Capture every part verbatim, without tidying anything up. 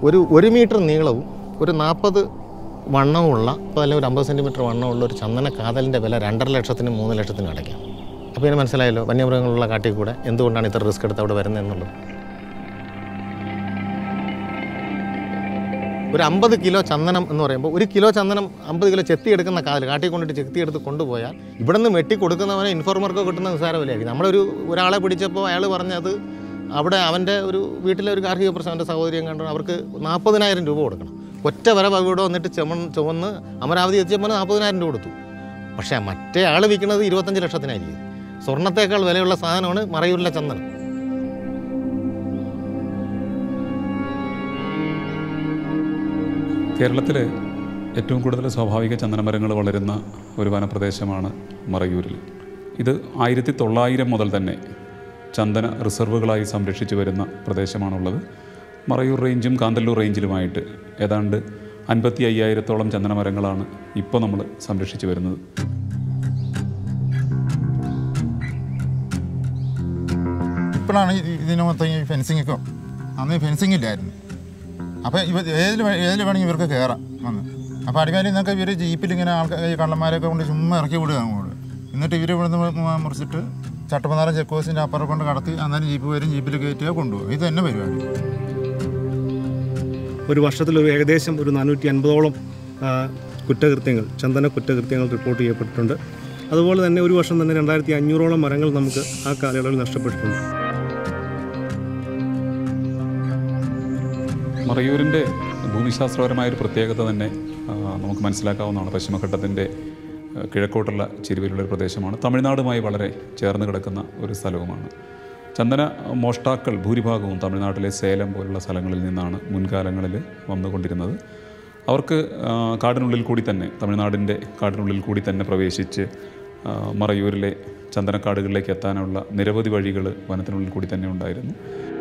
ഒരു ഒരു മീറ്റർ നീളവും ഒരു നാൽപ്പത് വണ്ണമുള്ള അപ്പോൾ അല്ലെങ്കിൽ ഒരു അമ്പത് സെൻറ്റിമീറ്റർ വണ്ണമുള്ള ഒരു ചന്ദന കാതലിൻ്റെ വില രണ്ടര ലക്ഷത്തിനും മൂന്ന് ലക്ഷത്തിനും അടയ്ക്കാം. അപ്പോൾ ഇതിന് മനസ്സിലായല്ലോ വന്യമൃഗങ്ങളുള്ള കാട്ടിൽ കൂടെ എന്തുകൊണ്ടാണ് ഇത്ര റിസ്ക് എടുത്ത് അവിടെ വരുന്നത് എന്നുള്ളത്. ഒരു അമ്പത് കിലോ ചന്ദനം എന്ന് പറയുമ്പോൾ ഒരു കിലോ ചന്ദനം അമ്പത് കിലോ ചെത്തിയെടുക്കുന്ന കാതിൽ കാട്ടിൽ കൊണ്ടിട്ട് ചെത്തിയെടുത്ത് കൊണ്ടുപോയാൽ ഇവിടെ നിന്ന് വെട്ടി കൊടുക്കുന്നവനെ ഇൻഫോർമർക്ക് കിട്ടുന്ന നിസ്സാര വിലയായിരിക്കും. നമ്മളൊരു ഒരാളെ പിടിച്ചപ്പോൾ അയാൾ പറഞ്ഞത് അവിടെ അവൻ്റെ ഒരു വീട്ടിലെ ഒരു ഗാർഹിക പ്രശ്നം അവൻ്റെ സഹോദരിയും കണ്ടു അവർക്ക് നാൽപ്പതിനായിരം രൂപ കൊടുക്കണം. ഒറ്റ വര ഇവിടെ വന്നിട്ട് ചുമ ചുവന്ന് അമരാവതി എത്തിയപ്പോൾ നാൽപ്പതിനായിരം രൂപ കൊടുത്തു. പക്ഷേ മറ്റേ ആൾ വിൽക്കുന്നത് ഇരുപത്തഞ്ച് ലക്ഷത്തിനായിരിക്കും. സ്വർണ്ണത്തേക്കാൾ വിലയുള്ള സാധനമാണ് മറയൂരിലെ ചന്ദനം. കേരളത്തിൽ ഏറ്റവും കൂടുതൽ സ്വാഭാവിക ചന്ദനമരങ്ങൾ വളരുന്ന ഒരു വനപ്രദേശമാണ് മറയൂരിൽ. ഇത് ആയിരത്തി തൊള്ളായിരം മുതൽ തന്നെ ചന്ദന റിസർവുകളായി സംരക്ഷിച്ചു വരുന്ന പ്രദേശമാണുള്ളത്. മറയൂർ റേഞ്ചും കാന്തല്ലൂർ റേഞ്ചിലുമായിട്ട് ഏതാണ്ട് അൻപത്തി അയ്യായിരത്തോളം ചന്ദനമരങ്ങളാണ് ഇപ്പോൾ നമ്മൾ സംരക്ഷിച്ചു വരുന്നത്. ഇപ്പോഴാണ് ഇതിന് മൊത്തം ഈ ഫെൻസിങ്ങൊക്കെ, അന്ന് ഫെൻസിങ് ഇല്ലായിരുന്നു. അപ്പോൾ ഇവ ഏതിൽ ഏതിൽ വേണമെങ്കിൽ ഇവർക്ക് കയറാം വന്ന്. അപ്പോൾ അടിമാലിൽ നിന്നൊക്കെ ഇവർ ജീപ്പിൽ ഇങ്ങനെ ആൾക്കാർ ഈ കള്ളന്മാരൊക്കെ കൊണ്ട് ചുമ്മാ ഇറക്കി വിടുക അങ്ങോട്ട്. എന്നിട്ട് ഇവർ ഇവിടെ നിന്ന് മുറിച്ചിട്ട് ചട്ടപ്പനാറം ചെക്ക് പോസ്റ്റിൻ്റെ അപ്പുറം കൊണ്ട് കടത്തി അന്നേരം ജീപ്പ് വരും, ജീപ്പിൽ കയറ്റുക കൊണ്ടുപോകും. ഇത് തന്നെ പരിപാടി. ഒരു വർഷത്തിൽ ഒരു ഏകദേശം ഒരു നാനൂറ്റി അൻപതോളം കുറ്റകൃത്യങ്ങൾ, ചന്ദന കുറ്റകൃത്യങ്ങൾ റിപ്പോർട്ട് ചെയ്യപ്പെട്ടിട്ടുണ്ട്. അതുപോലെ തന്നെ ഒരു വർഷം തന്നെ രണ്ടായിരത്തി അഞ്ഞൂറോളം മരങ്ങൾ നമുക്ക് ആ കാലയളവിൽ നഷ്ടപ്പെട്ടിട്ടുണ്ട്. മറയൂരിൻ്റെ ഭൂമിശാസ്ത്രപരമായൊരു പ്രത്യേകത തന്നെ നമുക്ക് മനസ്സിലാക്കാവുന്നതാണ്. പശ്ചിമഘട്ടത്തിൻ്റെ കിഴക്കോട്ടുള്ള ചെരുവിലുള്ളൊരു പ്രദേശമാണ്. തമിഴ്നാടുമായി വളരെ ചേർന്ന് കിടക്കുന്ന ഒരു സ്ഥലവുമാണ്. ചന്ദന മോഷ്ടാക്കൾ ഭൂരിഭാഗവും തമിഴ്നാട്ടിലെ സേലം പോലുള്ള സ്ഥലങ്ങളിൽ നിന്നാണ് മുൻകാലങ്ങളിൽ വന്നുകൊണ്ടിരുന്നത്. അവർക്ക് കാടിനുള്ളിൽ കൂടി തന്നെ, തമിഴ്നാടിൻ്റെ കാടിനുള്ളിൽ കൂടി തന്നെ പ്രവേശിച്ച് മറയൂരിലെ ചന്ദനക്കാടുകളിലേക്ക് എത്താനുള്ള നിരവധി വഴികൾ വനത്തിനുള്ളിൽ കൂടി തന്നെ ഉണ്ടായിരുന്നു.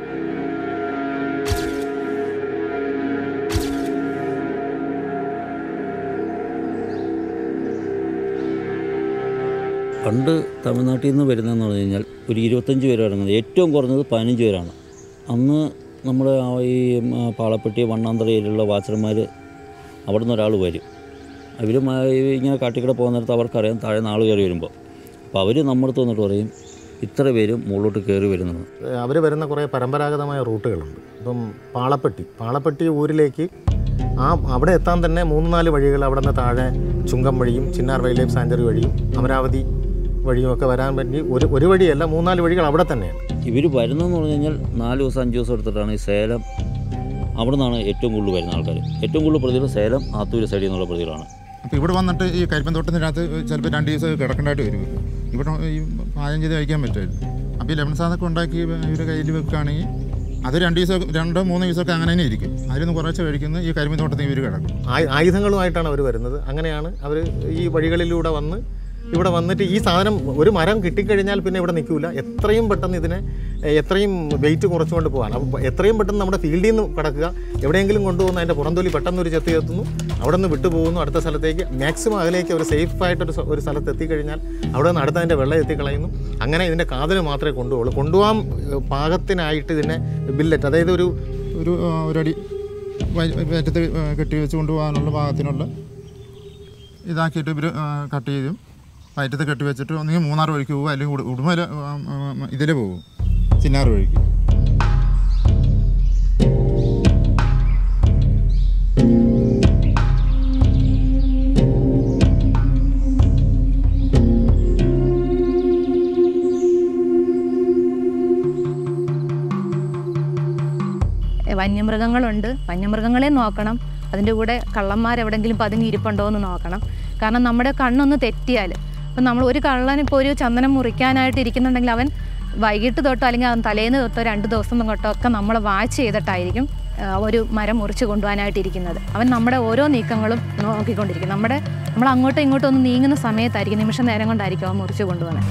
പണ്ട് തമിഴ്നാട്ടിൽ നിന്ന് വരുന്നതെന്ന് പറഞ്ഞു കഴിഞ്ഞാൽ ഒരു ഇരുപത്തഞ്ച് പേര് ഇറങ്ങുന്നത്, ഏറ്റവും കുറഞ്ഞത് പതിനഞ്ച് പേരാണ്. അന്ന് നമ്മുടെ ഈ പാളപ്പെട്ടി വണ്ണാന്തറയിലുള്ള വാച്ചർമാർ അവിടെ നിന്ന് ഒരാൾ വരും. അവർ ഇങ്ങനെ കാട്ടിക്കൂടെ പോകുന്ന നേരത്ത് അവർക്കറിയാം താഴെ നാൾ കയറി വരുമ്പോൾ. അപ്പോൾ അവർ നമ്മുടെ അടുത്ത് വന്നിട്ട് പറയും ഇത്ര പേരും മുകളിലോട്ട് കയറി വരുന്നത്. അവർ വരുന്ന കുറേ പരമ്പരാഗതമായ റൂട്ടുകളുണ്ട്. ഇപ്പം പാളപ്പെട്ടി പാളപ്പെട്ടി ഊരിലേക്ക് ആ അവിടെ എത്താൻ തന്നെ മൂന്ന് നാല് വഴികൾ. അവിടെ നിന്ന് താഴെ ചുങ്കം വഴിയും ചിന്നാർ വൈൽഡ് ലൈഫ് സാഞ്ചുറി വഴിയും അമരാവതി വഴിയുമൊക്കെ വരാൻ വേണ്ടി ഒരു ഒരു വഴിയല്ല മൂന്നാല് വഴികൾ അവിടെ തന്നെയാണ്. ഇവർ വരുന്നതെന്ന് പറഞ്ഞു കഴിഞ്ഞാൽ നാല് ദിവസം അഞ്ച് ദിവസം എടുത്തിട്ടാണ് ഈ സേലം, അവിടെ നിന്നാണ് ഏറ്റവും കൂടുതൽ വരുന്ന ആൾക്കാർ. ഏറ്റവും കൂടുതൽ പ്രതികൾ സേലം ആത്തൂർ സൈഡിൽ നിന്നുള്ള പ്രതികളാണ്. അപ്പോൾ ഇവിടെ വന്നിട്ട് ഈ കരിമ്പൻതോട്ടത്തിനകത്ത് ചിലപ്പോൾ രണ്ട് ദിവസം കിടക്കേണ്ടതായിട്ട് വരും. ഇവിടെ ഈ പാചകം ചെയ്ത് കഴിക്കാൻ പറ്റുമായിരുന്നു. അപ്പോൾ ഈ ലെമൺ സാധനമൊക്കെ ഉണ്ടാക്കി ഇവരുടെ കയ്യിൽ വെക്കുകയാണെങ്കിൽ അത് രണ്ട് ദിവസം രണ്ടോ മൂന്നോ ദിവസമൊക്കെ അങ്ങനെ തന്നെ ഇരിക്കും. അതിലൊന്ന് കുറച്ച് കഴിക്കുന്നത് ഈ കരിമ്പൻതോട്ടത്തിൽ ഇവർ കിടക്കും. ആയുധങ്ങളുമായിട്ടാണ് അവർ വരുന്നത്. അങ്ങനെയാണ് അവർ ഈ വഴികളിലൂടെ വന്ന് ഇവിടെ വന്നിട്ട് ഈ സാധനം ഒരു മരം കിട്ടിക്കഴിഞ്ഞാൽ പിന്നെ ഇവിടെ നിൽക്കില്ല. എത്രയും പെട്ടെന്ന് ഇതിനെ എത്രയും വെയിറ്റ് കുറച്ചുകൊണ്ട് പോകാൻ, അപ്പോൾ എത്രയും പെട്ടെന്ന് നമ്മുടെ ഫീൽഡിൽ നിന്ന് കിടക്കുക, എവിടെയെങ്കിലും കൊണ്ടുപോകുന്ന അതിൻ്റെ പുറംതൊലി പെട്ടെന്ന് ഒരു ചെത്തി എത്തുന്നു, അവിടെ നിന്ന് വിട്ടുപോകുന്നു അടുത്ത സ്ഥലത്തേക്ക്. മാക്സിമം അതിലേക്ക് ഒരു സേഫായിട്ടൊരു ഒരു സ്ഥലത്ത് എത്തിക്കഴിഞ്ഞാൽ അവിടെ നിന്ന് അടുത്ത അതിൻ്റെ വെള്ളം എത്തിക്കളയുന്നു. അങ്ങനെ ഇതിൻ്റെ കാതിന് മാത്രമേ കൊണ്ടുപോകുള്ളൂ. കൊണ്ടുപോകാൻ പാകത്തിനായിട്ട് ഇതിനെ ബില്ലറ്റ്, അതായത് ഒരു ഒരു ഒരടി വയറ്റത്ത് കെട്ടി വെച്ച് കൊണ്ടുപോകാനുള്ള പാകത്തിനുള്ള ഇതാക്കിയിട്ട് ഇവർ കട്ട് ചെയ്തും വയറ്റത്ത് കെട്ടി വെച്ചിട്ട് ഒന്നെങ്കിൽ മൂന്നാർ വഴിക്ക് പോകുക, അല്ലെങ്കിൽ ഉടുമല ഇതിൽ പോകും ചിന്നാർ വഴിക്ക്. വന്യമൃഗങ്ങളുണ്ട്, വന്യമൃഗങ്ങളെ നോക്കണം. അതിൻ്റെ കൂടെ കള്ളന്മാരെവിടെയെങ്കിലും പതുങ്ങി ഇരിപ്പുണ്ടോ എന്ന് നോക്കണം. കാരണം നമ്മുടെ കണ്ണൊന്ന് തെറ്റിയാൽ, ഇപ്പം നമ്മൾ ഒരു കള്ളൻ ഇപ്പോൾ ഒരു ചന്ദനം മുറിക്കാനായിട്ട് ഇരിക്കുന്നുണ്ടെങ്കിൽ അവൻ വൈകിട്ട് തൊട്ടോ അല്ലെങ്കിൽ അവൻ തലേന്ന് തൊട്ടോ രണ്ട് ദിവസം തൊട്ടോ ഒക്കെ നമ്മൾ വാച്ച് ചെയ്തിട്ടായിരിക്കും ഒരു മരം മുറിച്ച് കൊണ്ടുപോകാനായിട്ടിരിക്കുന്നത്. അവൻ നമ്മുടെ ഓരോ നീക്കങ്ങളും നോക്കിക്കൊണ്ടിരിക്കും. നമ്മുടെ നമ്മൾ അങ്ങോട്ടും ഇങ്ങോട്ടും ഒന്ന് നീങ്ങുന്ന സമയത്തായിരിക്കും, നിമിഷ നേരം കൊണ്ടായിരിക്കും അവൻ മുറിച്ച് കൊണ്ടുപോകുന്നത്.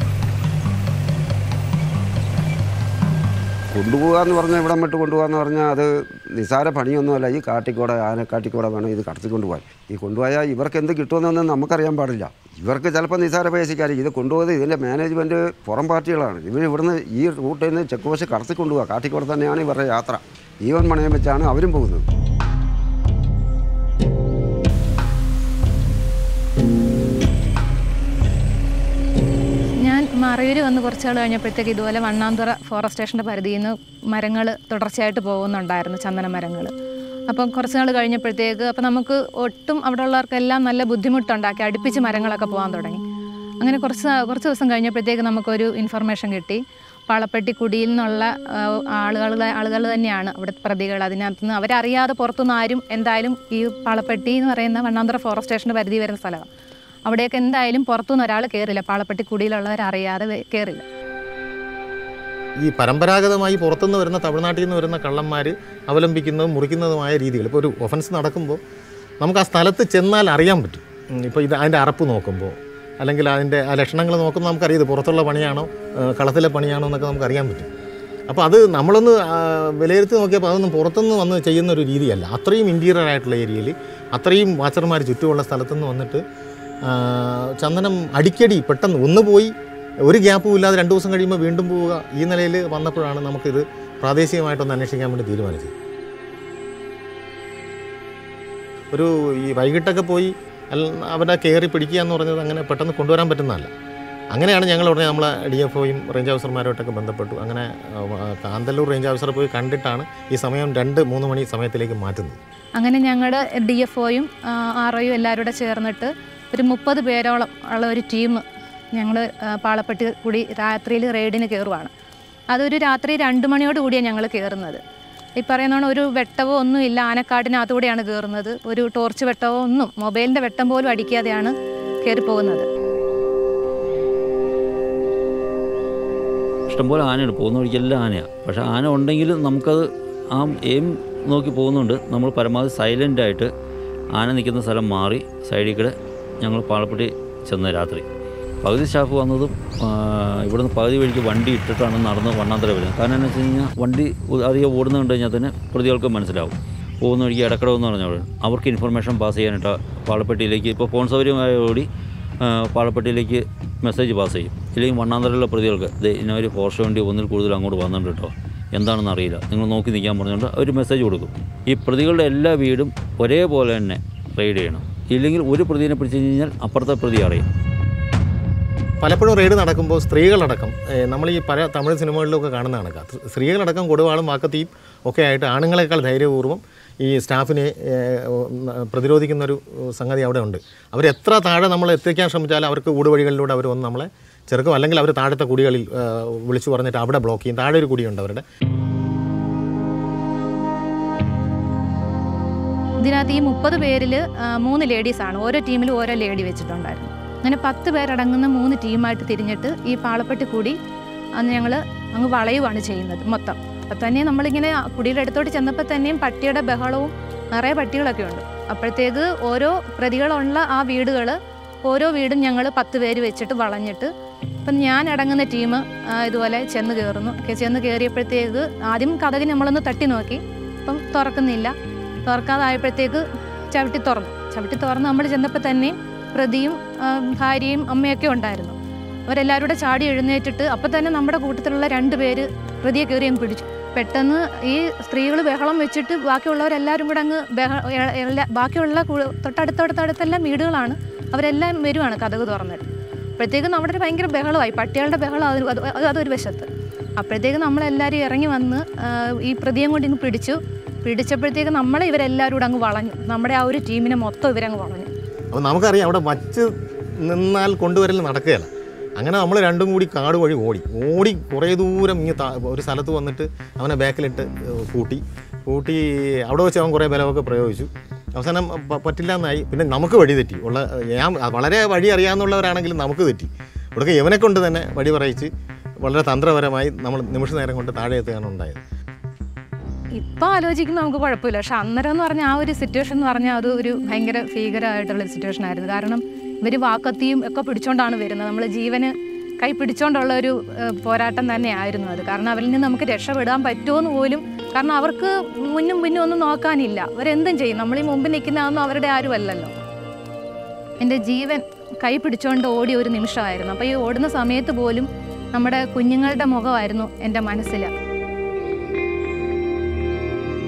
കൊണ്ടുപോകുക എന്ന് പറഞ്ഞാൽ ഇവിടം വിട്ട് കൊണ്ടുപോകാന്ന് പറഞ്ഞാൽ അത് നിസാര പണിയൊന്നുമല്ല. ഈ കാട്ടിക്കൂടെ ആനക്കാട്ടിക്കൂടെ വേണം ഇത് കടത്തിക്കൊണ്ട് പോകാൻ. ഈ കൊണ്ടുപോയാൽ ഇവർക്ക് എന്ത് കിട്ടുമെന്നൊന്നും നമുക്കറിയാൻ പാടില്ല. ഇവർക്ക് ചിലപ്പോൾ നിസാര പൈസക്കാരിക്കും. ഇത് കൊണ്ടുപോയത് ഇതിൻ്റെ മാനേജ്മെൻറ്റ് പുറം പാർട്ടികളാണ്. ഇവർ ഇവിടുന്ന് ഈ റൂട്ടിൽ നിന്ന് ചെക്ക് പോസ്റ്റ് കടത്തിക്കൊണ്ടുപോകുക. കാട്ടിക്കൂടെ തന്നെയാണ് ഇവരുടെ യാത്ര. ജീവൻ പണയം വെച്ചാണ് അവരും പോകുന്നത്. ഞാൻ മറയൂർ വന്ന് കുറച്ച് നാൾ കഴിഞ്ഞപ്പോഴത്തേക്ക് ഇതുപോലെ വണ്ണാന്തുറ ഫോറസ്റ്റ് സ്റ്റേഷൻ്റെ പരിധിയിൽ നിന്ന് മരങ്ങൾ തുടർച്ചയായിട്ട് പോകുന്നുണ്ടായിരുന്നു, ചന്ദന മരങ്ങൾ. അപ്പം കുറച്ച് നാൾ കഴിഞ്ഞപ്പോഴത്തേക്ക് അപ്പം നമുക്ക് ഒട്ടും അവിടെ ഉള്ളവർക്കെല്ലാം നല്ല ബുദ്ധിമുട്ടുണ്ടാക്കി അടുപ്പിച്ച് മരങ്ങളൊക്കെ പോകാൻ തുടങ്ങി. അങ്ങനെ കുറച്ച് കുറച്ച് ദിവസം കഴിഞ്ഞപ്പോഴത്തേക്ക് നമുക്കൊരു ഇൻഫർമേഷൻ കിട്ടി. പാളപ്പെട്ടി കുടിയിൽ നിന്നുള്ള ആളുകൾ ആളുകൾ തന്നെയാണ് അവിടെ പ്രതികൾ. അതിനകത്ത് നിന്ന് അവരറിയാതെ പുറത്തുനിന്ന് ആരും എന്തായാലും ഈ പാളപ്പെട്ടി എന്ന് പറയുന്ന വണ്ണാന്തുറ ഫോറസ്റ്റ് സ്റ്റേഷൻ്റെ പരിധി വരുന്ന സ്ഥലമാണ്. അവിടെയൊക്കെ എന്തായാലും പുറത്തുനിന്ന് ഒരാൾ കയറില്ല, പാളപ്പെട്ടി കുടിയിലുള്ളവരറിയാതെ കയറില്ല. ഈ പരമ്പരാഗതമായി പുറത്തുനിന്ന് വരുന്ന തമിഴ്നാട്ടിൽ നിന്ന് വരുന്ന കള്ളന്മാർ അവലംബിക്കുന്നതും മുറിക്കുന്നതുമായ രീതികൾ, ഇപ്പോൾ ഒരു ഒഫൻസ് നടക്കുമ്പോൾ നമുക്ക് ആ സ്ഥലത്ത് ചെന്നാൽ അറിയാൻ പറ്റും. ഇപ്പോൾ ഇത് അതിൻ്റെ അറപ്പ് നോക്കുമ്പോൾ അല്ലെങ്കിൽ അതിൻ്റെ ആ ലക്ഷണങ്ങൾ നോക്കുമ്പോൾ നമുക്കറിയാം ഇത് പുറത്തുള്ള പണിയാണോ കളത്തിലെ പണിയാണോ എന്നൊക്കെ നമുക്കറിയാൻ പറ്റും. അപ്പോൾ അത് നമ്മളൊന്ന് വിലയിരുത്തി നോക്കിയപ്പോൾ അതൊന്നും പുറത്തുനിന്ന് വന്ന് ചെയ്യുന്ന ഒരു രീതിയല്ല. അത്രയും ഇൻറ്റീരിയർ ആയിട്ടുള്ള ഏരിയയിൽ അത്രയും വാച്ചർമാർ ചുറ്റുമുള്ള സ്ഥലത്തുനിന്ന് വന്നിട്ട് ചന്ദനം അടിക്കടി പെട്ടെന്ന് ഒന്ന് പോയി ഒരു ഗ്യാപ്പും ഇല്ലാതെ രണ്ട് ദിവസം കഴിയുമ്പോൾ വീണ്ടും പോവുക, ഈ നിലയിൽ വന്നപ്പോഴാണ് നമുക്കിത് പ്രാദേശികമായിട്ടൊന്ന് അന്വേഷിക്കാൻ വേണ്ടി തീരുമാനിച്ചത്. ഒരു ഈ വൈകിട്ടൊക്കെ പോയി അല്ല അവരെ കയറി പിടിക്കുക എന്ന് പറഞ്ഞത് അങ്ങനെ പെട്ടെന്ന് കൊണ്ടുവരാൻ പറ്റുന്നതല്ല. അങ്ങനെയാണ് ഞങ്ങൾ ഉടനെ നമ്മളെ ഡി എഫ് ഒയും റേഞ്ച് ഓഫീസർമാരുമായിട്ടൊക്കെ ബന്ധപ്പെട്ടു. അങ്ങനെ കാന്തല്ലൂർ റേഞ്ച് ഓഫീസറെ പോയി കണ്ടിട്ടാണ് ഈ സമയം രണ്ട് മൂന്ന് മണി സമയത്തിലേക്ക് മാറ്റുന്നത്. അങ്ങനെ ഞങ്ങളുടെ ഡി എഫ് ഒയും ആർ ഒയും എല്ലാവരും കൂടെ ചേർന്നിട്ട് ഒരു മുപ്പത് പേരോളം ഉള്ള ഒരു ടീം ഞങ്ങൾ പാളപ്പെട്ടി കൂടി രാത്രിയിൽ റെയ്ഡിന് കയറുവാണ്. അതൊരു രാത്രി രണ്ട് മണിയോട് കൂടിയാണ് ഞങ്ങൾ കയറുന്നത്. ഈ പറയുന്നതാണ് ഒരു വെട്ടവോ ഒന്നും ഇല്ല, ആനക്കാടിനകത്തൂടെയാണ് കയറുന്നത്. ഒരു ടോർച്ച് വെട്ടവോ ഒന്നും മൊബൈലിൻ്റെ വെട്ടം പോലും അടിക്കാതെയാണ് കയറിപ്പോകുന്നത്. ഇഷ്ടംപോലെ ആനയാണ്, പോകുന്ന വഴിക്കെല്ലാം ആനയാണ്. പക്ഷേ ആന ഉണ്ടെങ്കിൽ നമുക്കത് ആ എയിം നോക്കി പോകുന്നുണ്ട്. നമ്മൾ പരമാവധി സൈലൻ്റായിട്ട് ആന നിൽക്കുന്ന സ്ഥലം മാറി സൈഡിൽ കൂടെ ഞങ്ങൾ പാളപ്പെട്ടി ചെന്ന് രാത്രി പകുതി സ്റ്റാഫ് വന്നതും ഇവിടുന്ന് പകുതി വഴിക്ക് വണ്ടി ഇട്ടിട്ടാണ് നടന്ന് വണ്ണാന്തര വരുന്നത്. കാരണം എന്ന് വെച്ച് കഴിഞ്ഞാൽ വണ്ടി അധികം ഓടുന്ന കണ്ടു കഴിഞ്ഞാൽ തന്നെ പ്രതികൾക്ക് മനസ്സിലാവും. പോകുന്ന വഴിക്ക് ഇടക്കടവെന്ന് പറഞ്ഞാൽ അവർക്ക് ഇൻഫർമേഷൻ പാസ് ചെയ്യാനായിട്ട് പാളപ്പെട്ടിയിലേക്ക് ഇപ്പോൾ ഫോൺ സൗകര്യമായോടി പാളപ്പെട്ടിയിലേക്ക് മെസ്സേജ് പാസ് ചെയ്യും. ഇല്ലെങ്കിൽ വണ്ണാന്തരയിലുള്ള പ്രതികൾക്ക് ഇത് ഇന്നൊരു ഫോറസ്റ്റ് വണ്ടി ഒന്നിൽ കൂടുതൽ അങ്ങോട്ട് വന്നിട്ടുണ്ട് കേട്ടോ, എന്താണെന്ന് അറിയില്ല, നിങ്ങൾ നോക്കി നിൽക്കാൻ പറഞ്ഞുകൊണ്ട് അവർ മെസ്സേജ് കൊടുക്കും. ഈ പ്രതികളുടെ എല്ലാ വീടും ഒരേപോലെ തന്നെ റെയ്ഡ് ചെയ്യണം. ഇല്ലെങ്കിൽ ഒരു പ്രതിയെ പിടിച്ചു കഴിഞ്ഞാൽ അപ്പുറത്തെ പ്രതി അറിയും. പലപ്പോഴും റെയ്ഡ് നടക്കുമ്പോൾ സ്ത്രീകളടക്കം നമ്മൾ ഈ പല തമിഴ് സിനിമകളിലൊക്കെ കാണുന്നതാണ്. സ്ത്രീകളടക്കം കൊടുവാളും വാക്കത്തിയും ഒക്കെ ആയിട്ട് ആണുങ്ങളെക്കാൾ ധൈര്യപൂർവ്വം ഈ സ്റ്റാഫിനെ പ്രതിരോധിക്കുന്നൊരു സംഗതി അവിടെ ഉണ്ട്. അവരെത്ര താഴെ നമ്മൾ എത്തിക്കാൻ ശ്രമിച്ചാലും അവർക്ക് ഊടുവഴികളിലൂടെ അവർ വന്ന് നമ്മളെ ചെറുക്കും. അല്ലെങ്കിൽ അവർ താഴത്തെ കുടികളിൽ വിളിച്ചു പറഞ്ഞിട്ട് അവിടെ ബ്ലോക്ക് ചെയ്യും. താഴെ ഒരു കുടിയുണ്ട് അവരുടെ. ഇതിനകത്ത് ഈ മുപ്പത് പേരിൽ മൂന്ന് ലേഡീസാണ്, ഓരോ ടീമിലും ഓരോ ലേഡി വെച്ചിട്ടുണ്ടായിരുന്നു. അങ്ങനെ പത്ത് പേരടങ്ങുന്ന മൂന്ന് ടീമായിട്ട് തിരിഞ്ഞിട്ട് ഈ പാളപ്പെട്ടി കൂടി അന്ന് ഞങ്ങൾ അങ്ങ് വളയുവാണ് ചെയ്യുന്നത് മൊത്തം. അപ്പം തന്നെ നമ്മളിങ്ങനെ കുടിയുടെ അടുത്തോട്ട് ചെന്നപ്പോൾ തന്നെയും പട്ടിയുടെ ബഹളവും നിറയെ പട്ടികളൊക്കെ ഉണ്ട്. അപ്പോഴത്തേക്ക് ഓരോ പ്രതികളുള്ള ആ വീടുകൾ ഓരോ വീടും ഞങ്ങൾ പത്ത് പേര് വെച്ചിട്ട് വളഞ്ഞിട്ട് അപ്പം ഞാൻ അടങ്ങുന്ന ടീം ഇതുപോലെ ചെന്ന് കയറുന്നു. ചെന്ന് കയറിയപ്പോഴത്തേക്ക് ആദ്യം കതകിന് നമ്മളൊന്ന് തട്ടി നോക്കി, അപ്പം തുറക്കുന്നില്ല. തുറക്കാതായപ്പോഴത്തേക്ക് ചവിട്ടി തുറന്നു. ചവിട്ടി തുറന്ന് നമ്മൾ ചെന്നപ്പോൾ തന്നെ പ്രതിയും ഭാര്യയും അമ്മയൊക്കെ ഉണ്ടായിരുന്നു. അവരെല്ലാവരും കൂടെ ചാടി എഴുന്നേറ്റിട്ട് അപ്പം തന്നെ നമ്മുടെ കൂട്ടത്തിലുള്ള രണ്ട് പേര് പ്രതിയെ കയറി അങ്ങ് പിടിച്ചു. പെട്ടെന്ന് ഈ സ്ത്രീകൾ ബഹളം വെച്ചിട്ട് ബാക്കിയുള്ളവരെല്ലാവരും കൂടെ അങ്ങ് ബഹ ബാക്കിയുള്ള തൊട്ടടുത്തടുത്തടുത്തെല്ലാം വീടുകളാണ്, അവരെല്ലാം വരുവാണ് കതക് തുറന്നിട്ട്. അപ്പോഴത്തേക്കും നമ്മുടെ ഒരു ഭയങ്കര ബഹളമായി, പട്ടികളുടെ ബഹളം അത് അതൊരു വശത്ത്. അപ്പോഴത്തേക്കും നമ്മളെല്ലാവരും ഇറങ്ങി വന്ന് ഈ പ്രതിയെ കൊണ്ട് ഇങ്ങ് പിടിച്ചു. പിടിച്ചപ്പോഴത്തേക്ക് നമ്മളെ ഇവരെല്ലാവരും കൂടെ അങ്ങ് വളഞ്ഞു. നമ്മുടെ ആ ഒരു ടീമിനെ മൊത്തം ഇവരങ്ങ് വളഞ്ഞു. അപ്പോൾ നമുക്കറിയാം അവിടെ വച്ച് നിന്നാൽ കൊണ്ടുവരൽ നടക്കുകയില്ല. അങ്ങനെ നമ്മൾ രണ്ടും കൂടി കാട് വഴി ഓടി ഓടി കുറേ ദൂരം ഇങ്ങനെ ഒരു സ്ഥലത്ത് വന്നിട്ട് അവനെ ബാക്കിലിട്ട് കൂട്ടി കൂട്ടി അവിടെ വെച്ച് അവൻ കുറേ ബലമൊക്കെ പ്രയോഗിച്ചു. അവസാനം പറ്റില്ല എന്നായി. പിന്നെ നമുക്ക് വഴി തെറ്റി. ഉള്ള ഞാൻ വളരെ വഴി അറിയാവുന്നവരാണെങ്കിലും നമുക്ക് തെറ്റി. ഇവിടെയൊക്കെ ഇവനെ കൊണ്ട് തന്നെ വഴി പറയിച്ച് വളരെ തന്ത്രപരമായി നമ്മൾ നിമിഷ നേരം കൊണ്ട് താഴെ എത്തുകയാണ് ഉണ്ടായത്. ഇപ്പോൾ ആലോചിക്കുമ്പോൾ നമുക്ക് കുഴപ്പമില്ല. പക്ഷെ അന്നേരം എന്ന് പറഞ്ഞാൽ ആ ഒരു സിറ്റുവേഷൻ എന്ന് പറഞ്ഞാൽ അത് ഒരു ഭയങ്കര ഭീകരമായിട്ടുള്ളൊരു സിറ്റുവേഷൻ ആയിരുന്നു. കാരണം ഇവർ വാക്കത്തിയും ഒക്കെ പിടിച്ചോണ്ടാണ് വരുന്നത്. നമ്മൾ ജീവന് കൈ പിടിച്ചോണ്ടുള്ള ഒരു പോരാട്ടം തന്നെയായിരുന്നു അത്. കാരണം അവരിൽ നിന്ന് നമുക്ക് രക്ഷപ്പെടാൻ പറ്റുമോയെന്ന് പോലും, കാരണം അവർക്ക് മുന്നും പിന്നും ഒന്നും നോക്കാനില്ല. അവരെന്തും ചെയ്യും. നമ്മൾ ഈ മുമ്പിൽ നിൽക്കുന്നതൊന്നും അവരുടെ ആരും അല്ലല്ലോ. എൻ്റെ ജീവൻ കൈ പിടിച്ചോണ്ട് ഓടിയ ഒരു നിമിഷമായിരുന്നു. അപ്പോൾ ഈ ഓടുന്ന സമയത്ത് പോലും നമ്മുടെ കുഞ്ഞുങ്ങളുടെ മുഖമായിരുന്നു എൻ്റെ മനസ്സിൽ.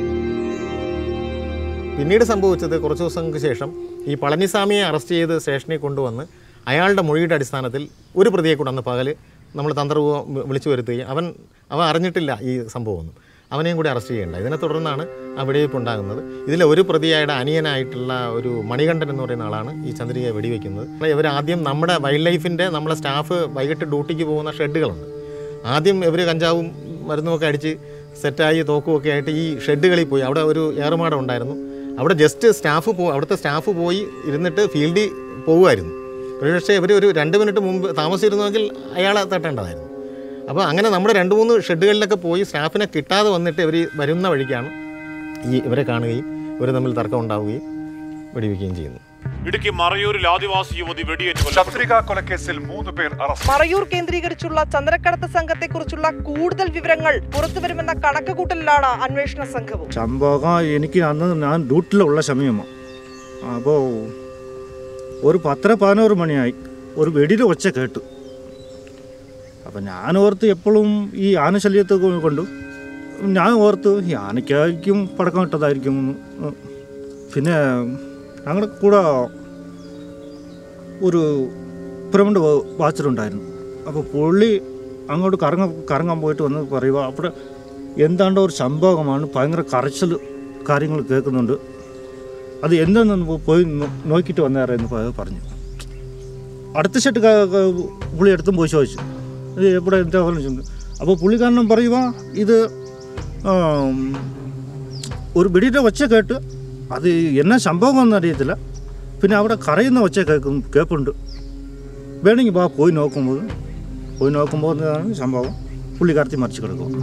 പിന്നീട് സംഭവിച്ചത് കുറച്ച് ദിവസങ്ങൾക്ക് ശേഷം ഈ പളനിസ്വാമിയെ അറസ്റ്റ് ചെയ്ത് സ്റ്റേഷനിൽ കൊണ്ടുവന്ന് അയാളുടെ മൊഴിയുടെ അടിസ്ഥാനത്തിൽ ഒരു പ്രതിയെ കൂടെ അന്ന് പകൽ നമ്മൾ തന്ത്രപൂർവ്വം വിളിച്ചു വരുത്തുകയും അവൻ അവൻ അറിഞ്ഞിട്ടില്ല ഈ സംഭവമൊന്നും, അവനെയും കൂടി അറസ്റ്റ് ചെയ്യേണ്ട. ഇതിനെ തുടർന്നാണ് ആ വെടിവയ്പ് ഉണ്ടാകുന്നത്. ഇതിലെ ഒരു പ്രതിയായുടെ അനിയനായിട്ടുള്ള ഒരു മണികണ്ഠൻ എന്ന് പറയുന്ന ആളാണ് ഈ ചന്ദ്രികയെ വെടിവെക്കുന്നത്. ഇവർ ആദ്യം നമ്മുടെ വൈൽഡ് ലൈഫിൻ്റെ നമ്മളെ സ്റ്റാഫ് വൈകിട്ട് ഡ്യൂട്ടിക്ക് പോകുന്ന ഷെഡുകളുണ്ട്, ആദ്യം ഇവർ കഞ്ചാവും മരുന്നുമൊക്കെ അടിച്ച് സെറ്റായി തോക്കുമൊക്കെ ആയിട്ട് ഈ ഷെഡുകളിൽ പോയി. അവിടെ ഒരു ഏറുമാടം ഉണ്ടായിരുന്നു, അവിടെ ജസ്റ്റ് സ്റ്റാഫ് പോ അവിടുത്തെ സ്റ്റാഫ് പോയി ഇരുന്നിട്ട് ഫീൽഡിൽ പോകുമായിരുന്നു. പക്ഷേ ഇവർ ഒരു രണ്ട് മിനിറ്റ് മുമ്പ് താമസിച്ചിരുന്നുവെങ്കിൽ അയാളെ തട്ടേണ്ടതായിരുന്നു. അപ്പോൾ അങ്ങനെ നമ്മുടെ രണ്ട് മൂന്ന് ഷെഡുകളിലൊക്കെ പോയി സ്റ്റാഫിനെ കിട്ടാതെ വന്നിട്ട് ഇവർ വരുന്ന വഴിക്കാണ് ഈ ഇവരെ കാണുകയും ഇവർ തമ്മിൽ തർക്കം ഉണ്ടാവുകയും വെടിവെക്കുകയും ചെയ്യുന്നു. ഇടുക്കി മറയൂരിൽ ആദിവാസി യുവതി വെടിയേറ്റ് ചന്ദ്രിക കൊലക്കേസിൽ മൂന്ന് പേർ അറസ്റ്റ്. മറയൂർ കേന്ദ്രീകരിച്ചുള്ള ചന്ദ്രക്കടത്ത് സംഘത്തെക്കുറിച്ചുള്ള കൂടുതൽ വിവരങ്ങൾ പുറത്തുവരുമെന്ന കണക്കുകൂട്ടലിലാണ് അന്വേഷണ സംഘവും. സംഭവം എനിക്ക് അന്ന് ഞാൻ ഡ്യൂട്ടിലുള്ള സമയമാണ്. അപ്പോൾ ഒരു പത്തര പതിനോറ് മണിയായി, ഒരു വെടിയുടെ ഒച്ച കേട്ടു. അപ്പം ഞാൻ ഓർത്ത് എപ്പോഴും ഈ ആനശല്യത്തെ കൊണ്ട് ഞാൻ ഓർത്ത് ഈ ആനയ്ക്കായിരിക്കും പടക്കം ഇട്ടതായിരിക്കും. പിന്നെ ഞങ്ങളുടെ കൂടെ ഒരു പിറമിഡ് വാച്ചറുണ്ടായിരുന്നു. അപ്പോൾ പുള്ളി അങ്ങോട്ട് കറങ്ങ കറങ്ങാൻ പോയിട്ട് വന്ന് പറയുക അവിടെ എന്താണ്ടോ ഒരു സംഭവമാണ്, ഭയങ്കര കരച്ചിൽ കാര്യങ്ങൾ കേൾക്കുന്നുണ്ട്, അത് എന്തെന്ന് പോയി നോക്കിയിട്ട് വന്നേരെന്ന് പറഞ്ഞു. അടുത്ത ഷെട്ട് പുള്ളി എടുത്തും പോയി ചോദിച്ചു ഇത് എവിടെ എന്താ പറഞ്ഞു. അപ്പോൾ പുള്ളിക്കാരനും പറയുക ഇത് ഒരു വെടിയുടെ ഒച്ച കേട്ട്, അത് എന്നാ സംഭവമൊന്നും അറിയത്തില്ല, പിന്നെ അവിടെ കരയുന്ന ഒച്ച കേൾക്കും കേൾപ്പുണ്ട്, വേണമെങ്കിൽ വാ പോയി നോക്കുമ്പോൾ പോയി നോക്കുമ്പോൾ എന്നതാണ് സംഭവം. പുള്ളിക്കാരത്തി മറിച്ച് കിടക്കും.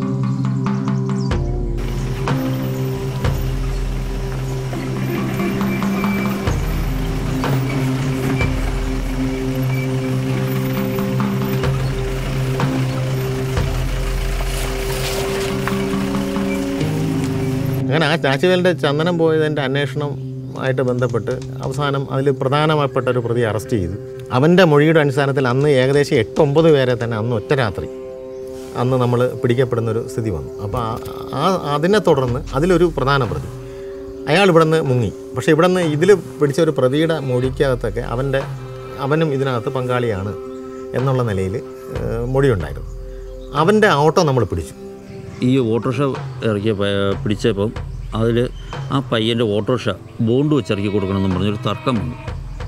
അങ്ങനെ ആ ചാച്ചുവേലിൻ്റെ ചന്ദനം പോയതിൻ്റെ അന്വേഷണമായിട്ട് ബന്ധപ്പെട്ട് അവസാനം അതിൽ പ്രധാനപ്പെട്ട ഒരു പ്രതി അറസ്റ്റ് ചെയ്തു. അവൻ്റെ മൊഴിയുടെ അടിസ്ഥാനത്തിൽ അന്ന് ഏകദേശം എട്ടൊമ്പത് പേരെ തന്നെ അന്ന് ഒറ്റ രാത്രി അന്ന് നമ്മൾ പിടിക്കപ്പെടുന്നൊരു സ്ഥിതി വന്നു. അപ്പോൾ ആ അതിനെ തുടർന്ന് അതിലൊരു പ്രധാന പ്രതി അയാൾ ഇവിടെ നിന്ന് മുങ്ങി. പക്ഷേ ഇവിടെ നിന്ന് ഇതിൽ പിടിച്ച ഒരു പ്രതിയുടെ മൊഴിക്കകത്തൊക്കെ അവൻ്റെ അവനും ഇതിനകത്ത് പങ്കാളിയാണ് എന്നുള്ള നിലയിൽ മൊഴിയുണ്ടായിരുന്നു. അവൻ്റെ ഓട്ടോ നമ്മൾ പിടിച്ചു. ഈ ഓട്ടോറിക്ഷ ഇറക്കിയ പിടിച്ചപ്പം അതിൽ ആ പയ്യൻ്റെ ഓട്ടോറിക്ഷ ബോണ്ട് വെച്ച് ഇറക്കി കൊടുക്കണമെന്ന് പറഞ്ഞൊരു തർക്കം വന്നു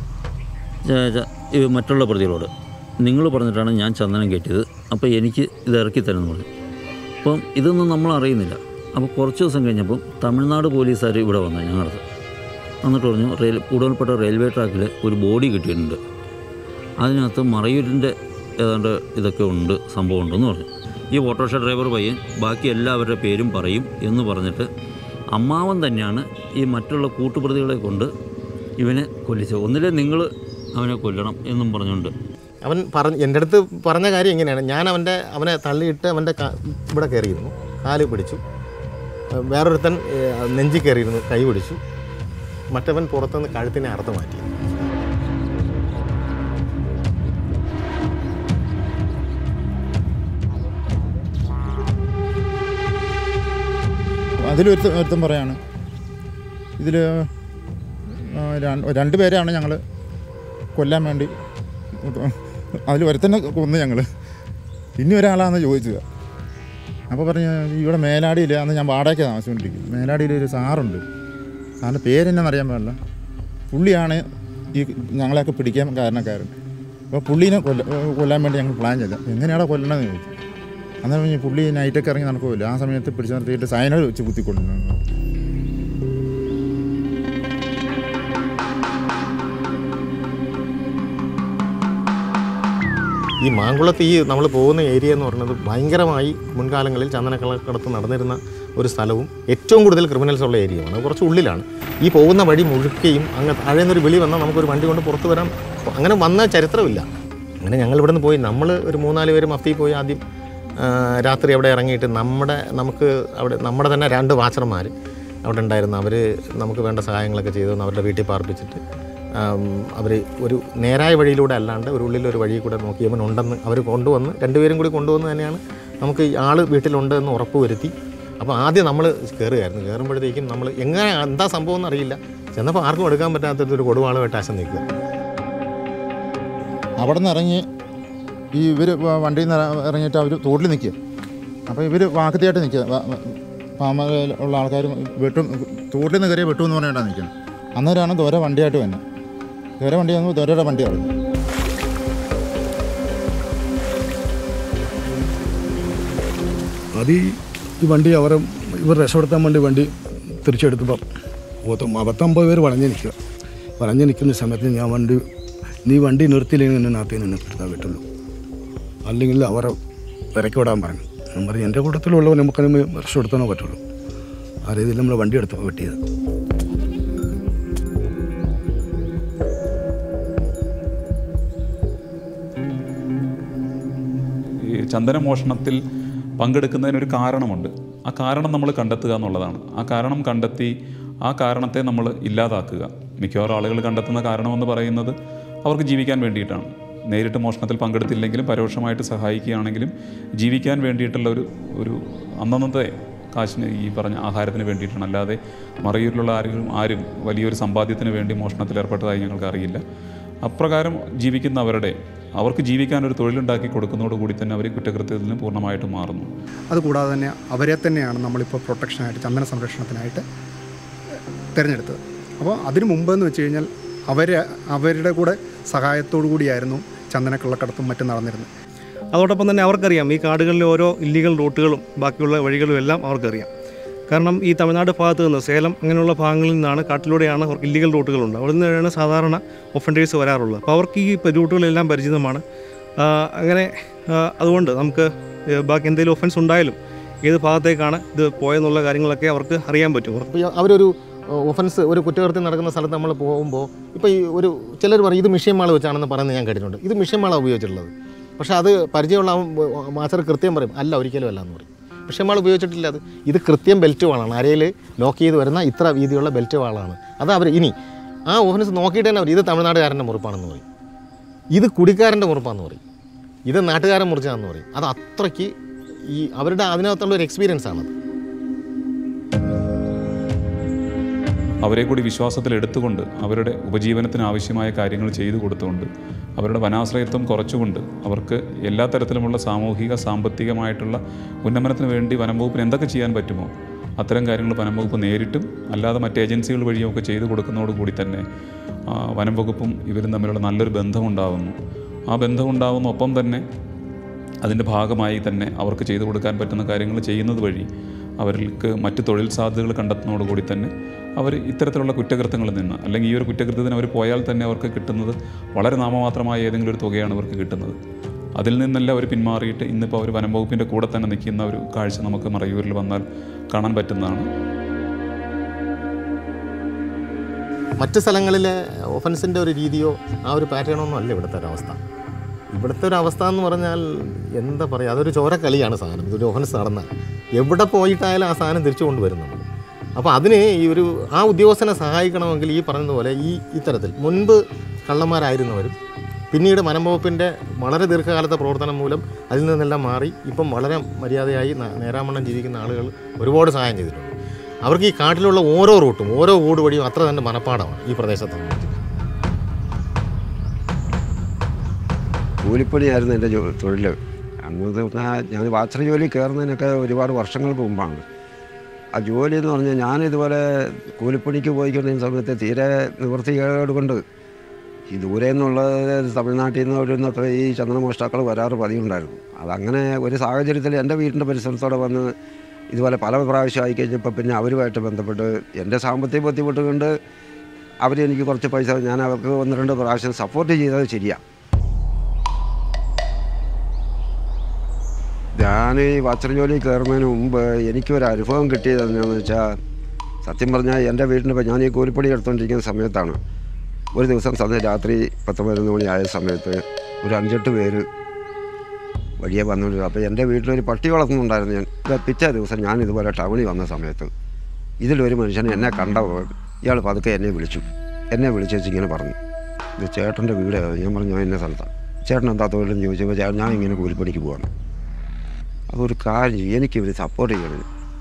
മറ്റുള്ള പ്രതികളോട്. നിങ്ങൾ പറഞ്ഞിട്ടാണ് ഞാൻ ചന്ദനം കയറ്റിയത്, അപ്പോൾ എനിക്ക് ഇത് ഇറക്കി തരുമെന്ന് പറഞ്ഞു. അപ്പം ഇതൊന്നും നമ്മൾ അറിയുന്നില്ല. അപ്പോൾ കുറച്ച് ദിവസം കഴിഞ്ഞപ്പം തമിഴ്നാട് പോലീസുകാർ ഇവിടെ വന്നു ഞങ്ങളത്. എന്നിട്ട് പറഞ്ഞു റെയിൽ ഉടൽപ്പെട്ട റെയിൽവേ ട്രാക്കിൽ ഒരു ബോഡി കിട്ടിയിട്ടുണ്ട്, അതിനകത്ത് മറയൂരിൻ്റെ ഏതാണ്ട് ഇതൊക്കെ ഉണ്ട്, സംഭവം ഉണ്ടെന്ന് പറഞ്ഞു. ഈ ഓട്ടോറിക്ഷ ഡ്രൈവർ പയ്യൻ ബാക്കി എല്ലാവരുടെ പേരും പറയും എന്ന് പറഞ്ഞിട്ട് അമ്മാവൻ തന്നെയാണ് ഈ മറ്റുള്ള കൂട്ടുപ്രതികളെ കൊണ്ട് ഇവനെ കൊല്ലിച്ചത്. ഒന്നിലെ നിങ്ങൾ അവനെ കൊല്ലണം എന്നും പറഞ്ഞുകൊണ്ട് അവൻ പറഞ്ഞ എൻ്റെ അടുത്ത് പറഞ്ഞ കാര്യം ഇങ്ങനെയാണ്. ഞാൻ അവൻ്റെ അവനെ തള്ളിയിട്ട് അവൻ്റെ ഇവിടെ കയറിയിരുന്നു, കാല് പിടിച്ചു. വേറൊരുത്തൻ നെഞ്ചി കയറിയിരുന്നു, കൈ പിടിച്ചു. മറ്റവൻ പുറത്തുനിന്ന് കഴുത്തിനെ അറുത്ത് മാറ്റി. അതിലൊരുത്ത ഒരുത്തം പറയാണ് ഇതിൽ രണ്ട് പേരെയാണ് ഞങ്ങൾ കൊല്ലാൻ വേണ്ടി, അതിൽ ഒരുത്തന്നെ കൊന്ന് ഞങ്ങൾ. ഇനി ഒരാളാണെന്ന് ചോദിച്ചത്. അപ്പോൾ പറഞ്ഞ് ഇവിടെ മേലാടിയിൽ അന്ന് ഞാൻ വാടകയ്ക്ക് താമസിച്ചുകൊണ്ടിരിക്കും. മേലാടിയിൽ ഒരു സാറുണ്ട്, സാറിൻ്റെ പേരെന്നാന്ന് അറിയാൻ പാടില്ല. പുള്ളിയാണ് ഈ ഞങ്ങളെയൊക്കെ പിടിക്കാൻ കാരണക്കാരൻ. അപ്പോൾ പുള്ളീനെ കൊല്ല കൊല്ലാൻ വേണ്ടി ഞങ്ങൾ പ്ലാൻ ചെയ്ത. എങ്ങനെയാണോ കൊല്ലണമെന്ന് ചോദിച്ചു. അന്നേരം പറഞ്ഞ് പുള്ളി നൈറ്റൊക്കെ ഇറങ്ങി നടക്കുമല്ലോ, ആ സമയത്ത് പിടിച്ചു നിർത്തിയിട്ട് സൈനൈഡ് വെച്ച് കുത്തിക്കൊണ്ടിരുന്നു. ഈ മാങ്കുളത്ത് ഈ നമ്മൾ പോകുന്ന ഏരിയ എന്ന് പറയുന്നത് ഭയങ്കരമായി മുൻകാലങ്ങളിൽ ചന്ദനക്കള്ളക്കടത്ത് നടന്നിരുന്ന ഒരു സ്ഥലവും ഏറ്റവും കൂടുതൽ ക്രിമിനൽസ് ഉള്ള ഏരിയയാണ്. കുറച്ച് ഉള്ളിലാണ്. ഈ പോകുന്ന വഴി മുഴുക്കുകയും അങ്ങ് താഴെ നിന്നൊരു വിളി വന്നാൽ നമുക്കൊരു വണ്ടി കൊണ്ട് പുറത്ത് വരാൻ അങ്ങനെ വന്ന ചരിത്രമില്ല. അങ്ങനെ ഞങ്ങൾ ഇവിടെ നിന്ന് പോയി, നമ്മൾ ഒരു മൂന്നാല് പേര് മഫ്തി പോയി ആദ്യം രാത്രി അവിടെ ഇറങ്ങിയിട്ട് നമ്മുടെ നമുക്ക് അവിടെ നമ്മുടെ തന്നെ രണ്ട് വാച്ചർമാർ അവിടെ ഉണ്ടായിരുന്നു. അവർ നമുക്ക് വേണ്ട സഹായങ്ങളൊക്കെ ചെയ്തു അവരുടെ വീട്ടിൽ പാർപ്പിച്ചിട്ട് അവർ ഒരു നേരായ വഴിയിലൂടെ അല്ലാണ്ട് ഒരു ഉള്ളിലൊരു വഴി കൂടെ നോക്കിയവനുണ്ടെന്ന് അവർ കൊണ്ടുവന്ന് രണ്ടുപേരും കൂടി കൊണ്ടുവന്ന് തന്നെയാണ് നമുക്ക് ആൾ വീട്ടിലുണ്ട് എന്ന് ഉറപ്പ് വരുത്തി അപ്പോൾ ആദ്യം നമ്മൾ കയറുകയായിരുന്നു. കയറുമ്പോഴത്തേക്കും നമ്മൾ എങ്ങനെ എന്താ സംഭവം എന്നറിയില്ല. ചെന്നപ്പോൾ ആർക്കും എടുക്കാൻ പറ്റാത്തൊരു കൊടുവാളുമായിട്ട് ആശം നിൽക്കുക. അവിടെ നിന്ന് ഇറങ്ങി ഈ ഇവർ വണ്ടിയിൽ നിന്ന് ഇറങ്ങിയിട്ട് അവർ തോട്ടിൽ നിൽക്കുക. അപ്പോൾ ഇവർ വാക്കത്തിയായിട്ട് നിൽക്കുക. പാമയിലുള്ള ആൾക്കാർ വെട്ടും തോട്ടിൽ നിന്ന് കയറിയ വെട്ടുമെന്ന് പറഞ്ഞിട്ടാണ് നിൽക്കുന്നത്. അന്നേരമാണ് ദോര വണ്ടിയായിട്ട് വന്നത്. ദോര വണ്ടി വന്നു ദോരയുടെ വണ്ടി അറിഞ്ഞു. അത് ഈ വണ്ടി അവരെ ഇവർ രക്ഷപ്പെടുത്താൻ വേണ്ടി വണ്ടി തിരിച്ചെടുത്തപ്പോൾ പത്തൊമ്പത് പേര് വളഞ്ഞ് നിൽക്കുക. വളഞ്ഞ് നിൽക്കുന്ന സമയത്ത് ഞാൻ വണ്ടി നീ വണ്ടി നിർത്തിയില്ലെങ്കിൽ എന്നെ നാട്ടിൽ നിന്ന് എടുത്താൽ പറ്റുള്ളൂ, അല്ലെങ്കിൽ അവരെ ഇറക്കി വിടാൻ പറഞ്ഞു. ഞാൻ പറഞ്ഞു എൻ്റെ കൂട്ടത്തിലുള്ളവർ നമുക്ക് രക്ഷപ്പെടുത്താനോ പറ്റുള്ളൂ. ആ രീതിയിൽ നമ്മൾ വണ്ടി എടുത്ത് വെട്ടിയത്. ഈ ചന്ദനമോഷണത്തിൽ പങ്കെടുക്കുന്നതിനൊരു കാരണമുണ്ട്. ആ കാരണം നമ്മൾ കണ്ടെത്തുക എന്നുള്ളതാണ്. ആ കാരണം കണ്ടെത്തി ആ കാരണത്തെ നമ്മൾ ഇല്ലാതാക്കുക. മിക്കവാറും ആളുകൾ കണ്ടെത്തുന്ന കാരണമെന്ന് പറയുന്നത് അവർക്ക് ജീവിക്കാൻ വേണ്ടിയിട്ടാണ്. നേരിട്ട് മോഷണത്തിൽ പങ്കെടുത്തില്ലെങ്കിലും പരോക്ഷമായിട്ട് സഹായിക്കുകയാണെങ്കിലും ജീവിക്കാൻ വേണ്ടിയിട്ടുള്ള ഒരു ഒരു അന്നന്നത്തെ കാശിന് ഈ പറഞ്ഞ ആഹാരത്തിന് വേണ്ടിയിട്ടാണ്. അല്ലാതെ മറയൂരിലുള്ള ആരും ആരും വലിയൊരു സമ്പാദ്യത്തിന് വേണ്ടി മോഷണത്തിൽ ഏർപ്പെട്ടതായി ഞങ്ങൾക്ക് അറിയില്ല. അപ്രകാരം ജീവിക്കുന്നവരുടെ അവർക്ക് ജീവിക്കാൻ ഒരു തൊഴിലുണ്ടാക്കി കൊടുക്കുന്നതോടുകൂടി തന്നെ അവർ കുറ്റകൃത്യത്തിൽ നിന്ന് പൂർണ്ണമായിട്ടും മാറുന്നു. അതുകൂടാതെ തന്നെ അവരെ തന്നെയാണ് നമ്മളിപ്പോൾ പ്രൊട്ടക്ഷനായിട്ട് ചന്ദന സംരക്ഷണത്തിനായിട്ട് തിരഞ്ഞെടുത്തത്. അപ്പോൾ അതിനു മുമ്പെന്ന് വെച്ച് കഴിഞ്ഞാൽ അവർ അവരുടെ കൂടെ സഹായത്തോടു കൂടിയായിരുന്നു ചന്ദനക്കള്ളക്കടത്തും മറ്റും നടന്നിരുന്നത്. അതോടൊപ്പം തന്നെ അവർക്കറിയാം ഈ കാടുകളിലെ ഓരോ ഇല്ലീഗൽ റൂട്ടുകളും ബാക്കിയുള്ള വഴികളും എല്ലാം അവർക്കറിയാം. കാരണം ഈ തമിഴ്നാട് ഭാഗത്ത് നിന്ന് സേലം അങ്ങനെയുള്ള ഭാഗങ്ങളിൽ നിന്നാണ് കാട്ടിലൂടെയാണ് അവർക്ക് ഇല്ലീഗൽ റൂട്ടുകളുണ്ട്. അവിടെ നിന്നാണ് സാധാരണ ഒഫൻഡേഴ്സ് വരാറുള്ളത്. അപ്പോൾ അവർക്ക് ഈ റൂട്ടുകളെല്ലാം പരിചിതമാണ്. അങ്ങനെ അതുകൊണ്ട് നമുക്ക് ബാക്കി എന്തെങ്കിലും ഒഫൻസ് ഉണ്ടായാലും ഏത് ഭാഗത്തേക്കാണ് ഇത് പോയെന്നുള്ള കാര്യങ്ങളൊക്കെ അവർക്ക് അറിയാൻ പറ്റും. അവരൊരു ഒഫൻസ് ഒരു കുറ്റകൃത്യം നടക്കുന്ന സ്ഥലത്ത് നമ്മൾ പോകുമ്പോൾ ഇപ്പോൾ ഈ ഒരു ചിലർ പറയും ഇത് മിഷ്യൻ മാള വെച്ചാണെന്ന് പറയുന്നത് ഞാൻ കേട്ടിട്ടുണ്ട്. ഇത് മിഷ്യൻ മാള ഉപയോഗിച്ചിട്ടുള്ളത്. പക്ഷേ അത് പരിചയമുള്ള മാസ്റ്റർ കൃത്യം പറയും അല്ല ഒരിക്കലും അല്ല എന്ന് പറയും. മിഷ്യൻ മാള ഉപയോഗിച്ചിട്ടില്ല. അത് ഇത് കൃത്യം ബെൽറ്റ് വാളാണ്. അരയിൽ ലോക്ക് ചെയ്ത് വരുന്ന ഇത്ര വീതിയുള്ള ബെൽറ്റ് വാളാണ്. അത് അവർ ഇനി ആ ഓഫൻസ് നോക്കിയിട്ട് തന്നെ അവർ ഇത് തമിഴ്നാടുകാരൻ്റെ മുറിപ്പാണെന്ന് പറയും, ഇത് കുടിക്കാരൻ്റെ മുറിപ്പാണെന്ന് പറയും, ഇത് നാട്ടുകാരൻ മുറിച്ചാണെന്ന് പറയും. അത് അത്രയ്ക്ക് ഈ അവരുടെ അതിനകത്തുള്ള ഒരു എക്സ്പീരിയൻസ് ആണത്. അവരെ കൂടി വിശ്വാസത്തിൽ എടുത്തുകൊണ്ട് അവരുടെ ഉപജീവനത്തിന് ആവശ്യമായ കാര്യങ്ങൾ ചെയ്തു കൊടുത്തുകൊണ്ട് അവരുടെ വനാശ്രയത്വം കുറച്ചുകൊണ്ട് അവർക്ക് എല്ലാ തരത്തിലുമുള്ള സാമൂഹിക സാമ്പത്തികമായിട്ടുള്ള ഉന്നമനത്തിന് വേണ്ടി വനം വകുപ്പിന് എന്തൊക്കെ ചെയ്യാൻ പറ്റുമോ അത്തരം കാര്യങ്ങൾ വനം വകുപ്പ് നേരിട്ടും അല്ലാതെ മറ്റ് ഏജൻസികൾ വഴിയൊക്കെ ചെയ്തു കൊടുക്കുന്നതോടുകൂടി തന്നെ വനം വകുപ്പും ഇവരും തമ്മിലുള്ള നല്ലൊരു ബന്ധമുണ്ടാകുന്നു. ആ ബന്ധമുണ്ടാകുന്ന ഒപ്പം തന്നെ അതിൻ്റെ ഭാഗമായി തന്നെ അവർക്ക് ചെയ്തു കൊടുക്കാൻ പറ്റുന്ന കാര്യങ്ങൾ ചെയ്യുന്നത് വഴി അവർക്ക് മറ്റ് തൊഴിൽ സാധ്യതകൾ കണ്ടെത്തുന്നതോടുകൂടി തന്നെ അവർ ഇത്തരത്തിലുള്ള കുറ്റകൃത്യങ്ങളിൽ നിന്ന് അല്ലെങ്കിൽ ഈ ഒരു കുറ്റകൃത്യത്തിന് അവർ പോയാൽ തന്നെ അവർക്ക് കിട്ടുന്നത് വളരെ നാമമാത്രമായ ഏതെങ്കിലും ഒരു തുകയാണ് അവർക്ക് കിട്ടുന്നത്. അതിൽ നിന്നെല്ലാം അവർ പിന്മാറിയിട്ട് ഇന്നിപ്പോൾ അവർ വനം വകുപ്പിൻ്റെ കൂടെ തന്നെ നിൽക്കുന്ന ഒരു കാഴ്ച നമുക്ക് മറയൂരിൽ വന്നാൽ കാണാൻ പറ്റുന്നതാണ്. മറ്റ് സ്ഥലങ്ങളിലെ ഒഫൻസിൻ്റെ ഒരു രീതിയോ ആ ഒരു പാറ്റേണോ ഒന്നും അല്ല ഇവിടുത്തെ ഒരവസ്ഥ. ഇവിടുത്തെ ഒരു അവസ്ഥ എന്ന് പറഞ്ഞാൽ എന്താ പറയുക, അതൊരു ചോരക്കളിയാണ് സാധനം. ഇതൊരു ഒഫൻസ് നടന്നാൽ എവിടെ പോയിട്ടായാലും ആ സാധനം തിരിച്ചു കൊണ്ടുവരുന്നുണ്ട്. അപ്പോൾ അതിന് ഈ ഒരു ആ ഉദ്യോഗസ്ഥനെ സഹായിക്കണമെങ്കിൽ ഈ പറഞ്ഞതുപോലെ ഈ ഇത്തരത്തിൽ മുൻപ് കള്ളന്മാരായിരുന്നവരും പിന്നീട് വനം വകുപ്പിൻ്റെ വളരെ ദീർഘകാലത്തെ പ്രവർത്തനം മൂലം അതിൽ നിന്നെല്ലാം മാറി ഇപ്പം വളരെ മര്യാദയായി നേരാമണ്ണം ജീവിക്കുന്ന ആളുകൾ ഒരുപാട് സഹായം ചെയ്തിട്ടുണ്ട്. അവർക്ക് ഈ കാട്ടിലുള്ള ഓരോ റൂട്ടും ഓരോ ഓട് വഴിയും അത്ര തന്നെ മനപ്പാടമാണ് ഈ പ്രദേശത്ത്. കൂലിപ്പണിയായിരുന്നു എൻ്റെ ജോ തൊഴിൽ. അന്ന് ഞാൻ വാച്ചർ ജോലി കയറുന്നതിനൊക്കെ ഒരുപാട് വർഷങ്ങൾക്ക് മുമ്പാണ്. ആ ജോലി എന്ന് പറഞ്ഞാൽ ഞാനിതുപോലെ കൂലിപ്പണിക്ക് പോയിക്കൊണ്ടിരുന്ന സമയത്ത് തീരെ നിവൃത്തികേട് കൊണ്ട് ഈ ദൂരെ നിന്നുള്ള തമിഴ്നാട്ടിൽ നിന്ന് വരുന്നൊക്കെ ഈ ചന്ദനമോഷ്ടാക്കൾ വരാറ് പതിവുണ്ടായിരുന്നു. അതങ്ങനെ ഒരു സാഹചര്യത്തിൽ എൻ്റെ വീടിൻ്റെ പരിസരത്തോടെ വന്ന് ഇതുപോലെ പല പ്രാവശ്യം ആയി കഴിഞ്ഞപ്പോൾ പിന്നെ അവരുമായിട്ട് ബന്ധപ്പെട്ട് എൻ്റെ സാമ്പത്തിക ബുദ്ധിമുട്ട് കൊണ്ട് അവരെനിക്ക് കുറച്ച് പൈസ ഞാൻ അവർക്ക് ഒന്ന് രണ്ട് പ്രാവശ്യം സപ്പോർട്ട് ചെയ്തത് ശരിയാണ്. ഞാൻ ഈ വാച്ചർ ജോലി കയറുന്നതിന് മുമ്പ് എനിക്കൊരു അനുഭവം കിട്ടിയത് എന്താണെന്ന് വെച്ചാൽ, സത്യം പറഞ്ഞാൽ എൻ്റെ വീടിൻ്റെ ഞാൻ ഈ കൂലിപ്പണി എടുത്തുകൊണ്ടിരിക്കുന്ന സമയത്താണ് ഒരു ദിവസം സന്ധ്യ രാത്രി പത്ത് പതിനൊന്ന് മണി ആയ സമയത്ത് ഒരു അഞ്ചെട്ട് പേര് വഴിയെ വന്നുകൊണ്ടിരുന്നു. അപ്പോൾ എൻ്റെ വീട്ടിലൊരു പട്ടി വളർത്തുന്നുണ്ടായിരുന്നു. ഞാൻ പിറ്റേ ദിവസം ഞാൻ ഇതുപോലെ ടൗണിൽ വന്ന സമയത്ത് ഇതിലൊരു മനുഷ്യനെ എന്നെ കണ്ടപ്പോൾ ഇയാൾ പതുക്കെ എന്നെ വിളിച്ചു. എന്നെ വിളിച്ചേച്ച് ഇങ്ങനെ പറഞ്ഞു, ഇത് ചേട്ടൻ്റെ വീട്. ഞാൻ പറഞ്ഞു ഞാൻ ഇന്ന സ്ഥലത്താണ്. ചേട്ടൻ എന്താ തൊഴിലെന്ന് ചോദിച്ചപ്പോൾ ചേട്ടൻ ഞാൻ ഇങ്ങനെ കൂലിപ്പണിക്ക് പോവാണ്. അതൊരു കാര്യം എനിക്കിവർ സപ്പോർട്ട് ചെയ്യണം.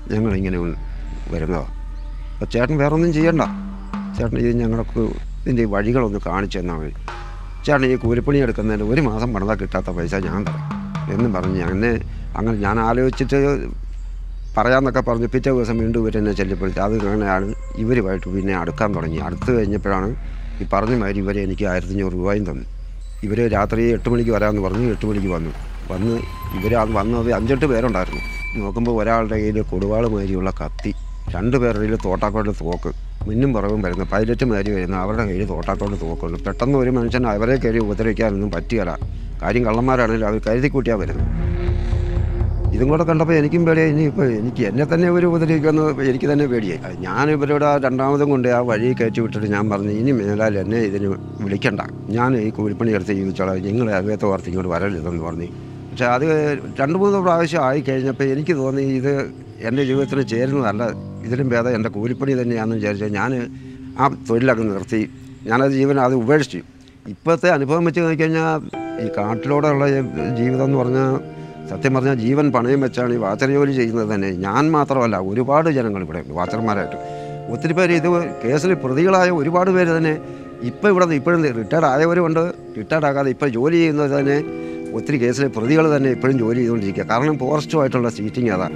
ഞങ്ങളിങ്ങനെ വരുന്നതോ. അപ്പോൾ ചേട്ടൻ വേറെ ഒന്നും ചെയ്യണ്ട, ചേട്ടൻ ഇത് ഞങ്ങൾക്ക് ഇതിൻ്റെ വഴികളൊന്ന് കാണിച്ചു തന്നാൽ മതി. ചേട്ടൻ ഈ കൂലിപ്പണി എടുക്കുന്നതിന് ഒരു മാസം പണിതാൽ കിട്ടാത്ത പൈസ ഞാൻ തരാം എന്നും പറഞ്ഞ് എന്നെ അങ്ങനെ ഞാൻ ആലോചിച്ചിട്ട് പറയാമെന്നൊക്കെ പറഞ്ഞ് പിറ്റേ ദിവസം വീണ്ടും ഇവർ എന്നെ ചെല്ലിപ്പെടുത്തി. അത് അങ്ങനെയാണ് ഇവരുമായിട്ട് പിന്നെ അടുക്കാൻ തുടങ്ങി. അടുത്ത് കഴിഞ്ഞപ്പോഴാണ് ഈ പറഞ്ഞ മാതിരി ഇവരെ എനിക്ക് ആയിരത്തി അഞ്ഞൂറ് രൂപയും തന്നു. ഇവർ രാത്രി എട്ട് മണിക്ക് വരാമെന്ന് പറഞ്ഞ് എട്ട് മണിക്ക് വന്നു. വന്ന് ഇവർ അത് വന്നത് അഞ്ചെട്ട് പേരുണ്ടായിരുന്നു. നോക്കുമ്പോൾ ഒരാളുടെ കയ്യിൽ കൊടുവാള് മാതിരിയുള്ള കത്തി, രണ്ട് പേരുടെ കയ്യിൽ തോട്ടാക്കോട്ട് തോക്ക്, മുന്നും പുറവും വരുന്ന പൈലറ്റ് മാതിരി വരുന്ന അവരുടെ കയ്യിൽ തോട്ടാക്കോട്ട് തോക്കുണ്ട്. പെട്ടെന്ന് ഒരു മനുഷ്യൻ അവരെ കയറി ഉപദ്രവിക്കാനൊന്നും പറ്റുകയില്ല. കാര്യം കള്ളന്മാരാണെങ്കിലും അവർ കരുതി കൂട്ടിയാണ് വരുന്നത്. ഇതും കൂടെ കണ്ടപ്പോൾ എനിക്കും പേടിയായി. ഇനിയിപ്പോൾ എനിക്ക് എന്നെ തന്നെ ഇവർ ഉപദ്രവിക്കുമെന്ന് എനിക്ക് തന്നെ പേടിയായി. ഞാൻ ഇവരോട് രണ്ടാമതും കൊണ്ട് ആ വഴി കയറ്റി വിട്ടിട്ട് ഞാൻ പറഞ്ഞു, ഇനി മേലാൽ എന്നെ ഇതിന് വിളിക്കണ്ട, ഞാൻ ഈ കൂലിപ്പണി എടുത്ത് ജീവിച്ചോളാം, നിങ്ങൾ അറിയാത്ത ഓർത്ത് ഇങ്ങോട്ട് വരരുതെന്ന് പറഞ്ഞു. പക്ഷേ അത് രണ്ട് മൂന്ന് പ്രാവശ്യം ആയി കഴിഞ്ഞപ്പോൾ എനിക്ക് തോന്നി ഇത് എൻ്റെ ജീവിതത്തിന് ചേരുന്നതല്ല, ഇതിലും ഭേദം എൻ്റെ കൂലിപ്പണി തന്നെയാണെന്ന് വിചാരിച്ചാൽ ഞാൻ ആ തൊഴിലൊക്കെ നിർത്തി ഞാനത് ജീവൻ അത് ഉപേക്ഷിച്ചു. ഇപ്പോഴത്തെ അനുഭവം വെച്ച് നോക്കിക്കഴിഞ്ഞാൽ ഈ കാട്ടിലൂടെയുള്ള ജീവിതം എന്ന് പറഞ്ഞാൽ സത്യം പറഞ്ഞാൽ ജീവൻ പണയം വെച്ചാണ് ഈ വാച്ചർ ജോലി ചെയ്യുന്നത് തന്നെ. ഞാൻ മാത്രമല്ല, ഒരുപാട് ജനങ്ങൾ ഇവിടെ ഉണ്ട് വാച്ചർമാരായിട്ട്. ഒത്തിരി പേര് ഇത് കേസിൽ പ്രതികളായ ഒരുപാട് പേര് തന്നെ ഇപ്പോൾ ഇവിടെ ഇപ്പോഴും റിട്ടയർഡ് ആയവരുമുണ്ട്, റിട്ടയർഡ് ആകാതെ ഇപ്പോൾ ജോലി ചെയ്യുന്നത് തന്നെ ഒത്തിരി കേസിലെ പ്രതികൾ തന്നെ ഇപ്പോഴും ജോലി ചെയ്തുകൊണ്ടിരിക്കുക. കാരണം ഫോറസ്റ്റുമായിട്ടുള്ള സീറ്റിംഗ് അതാണ്.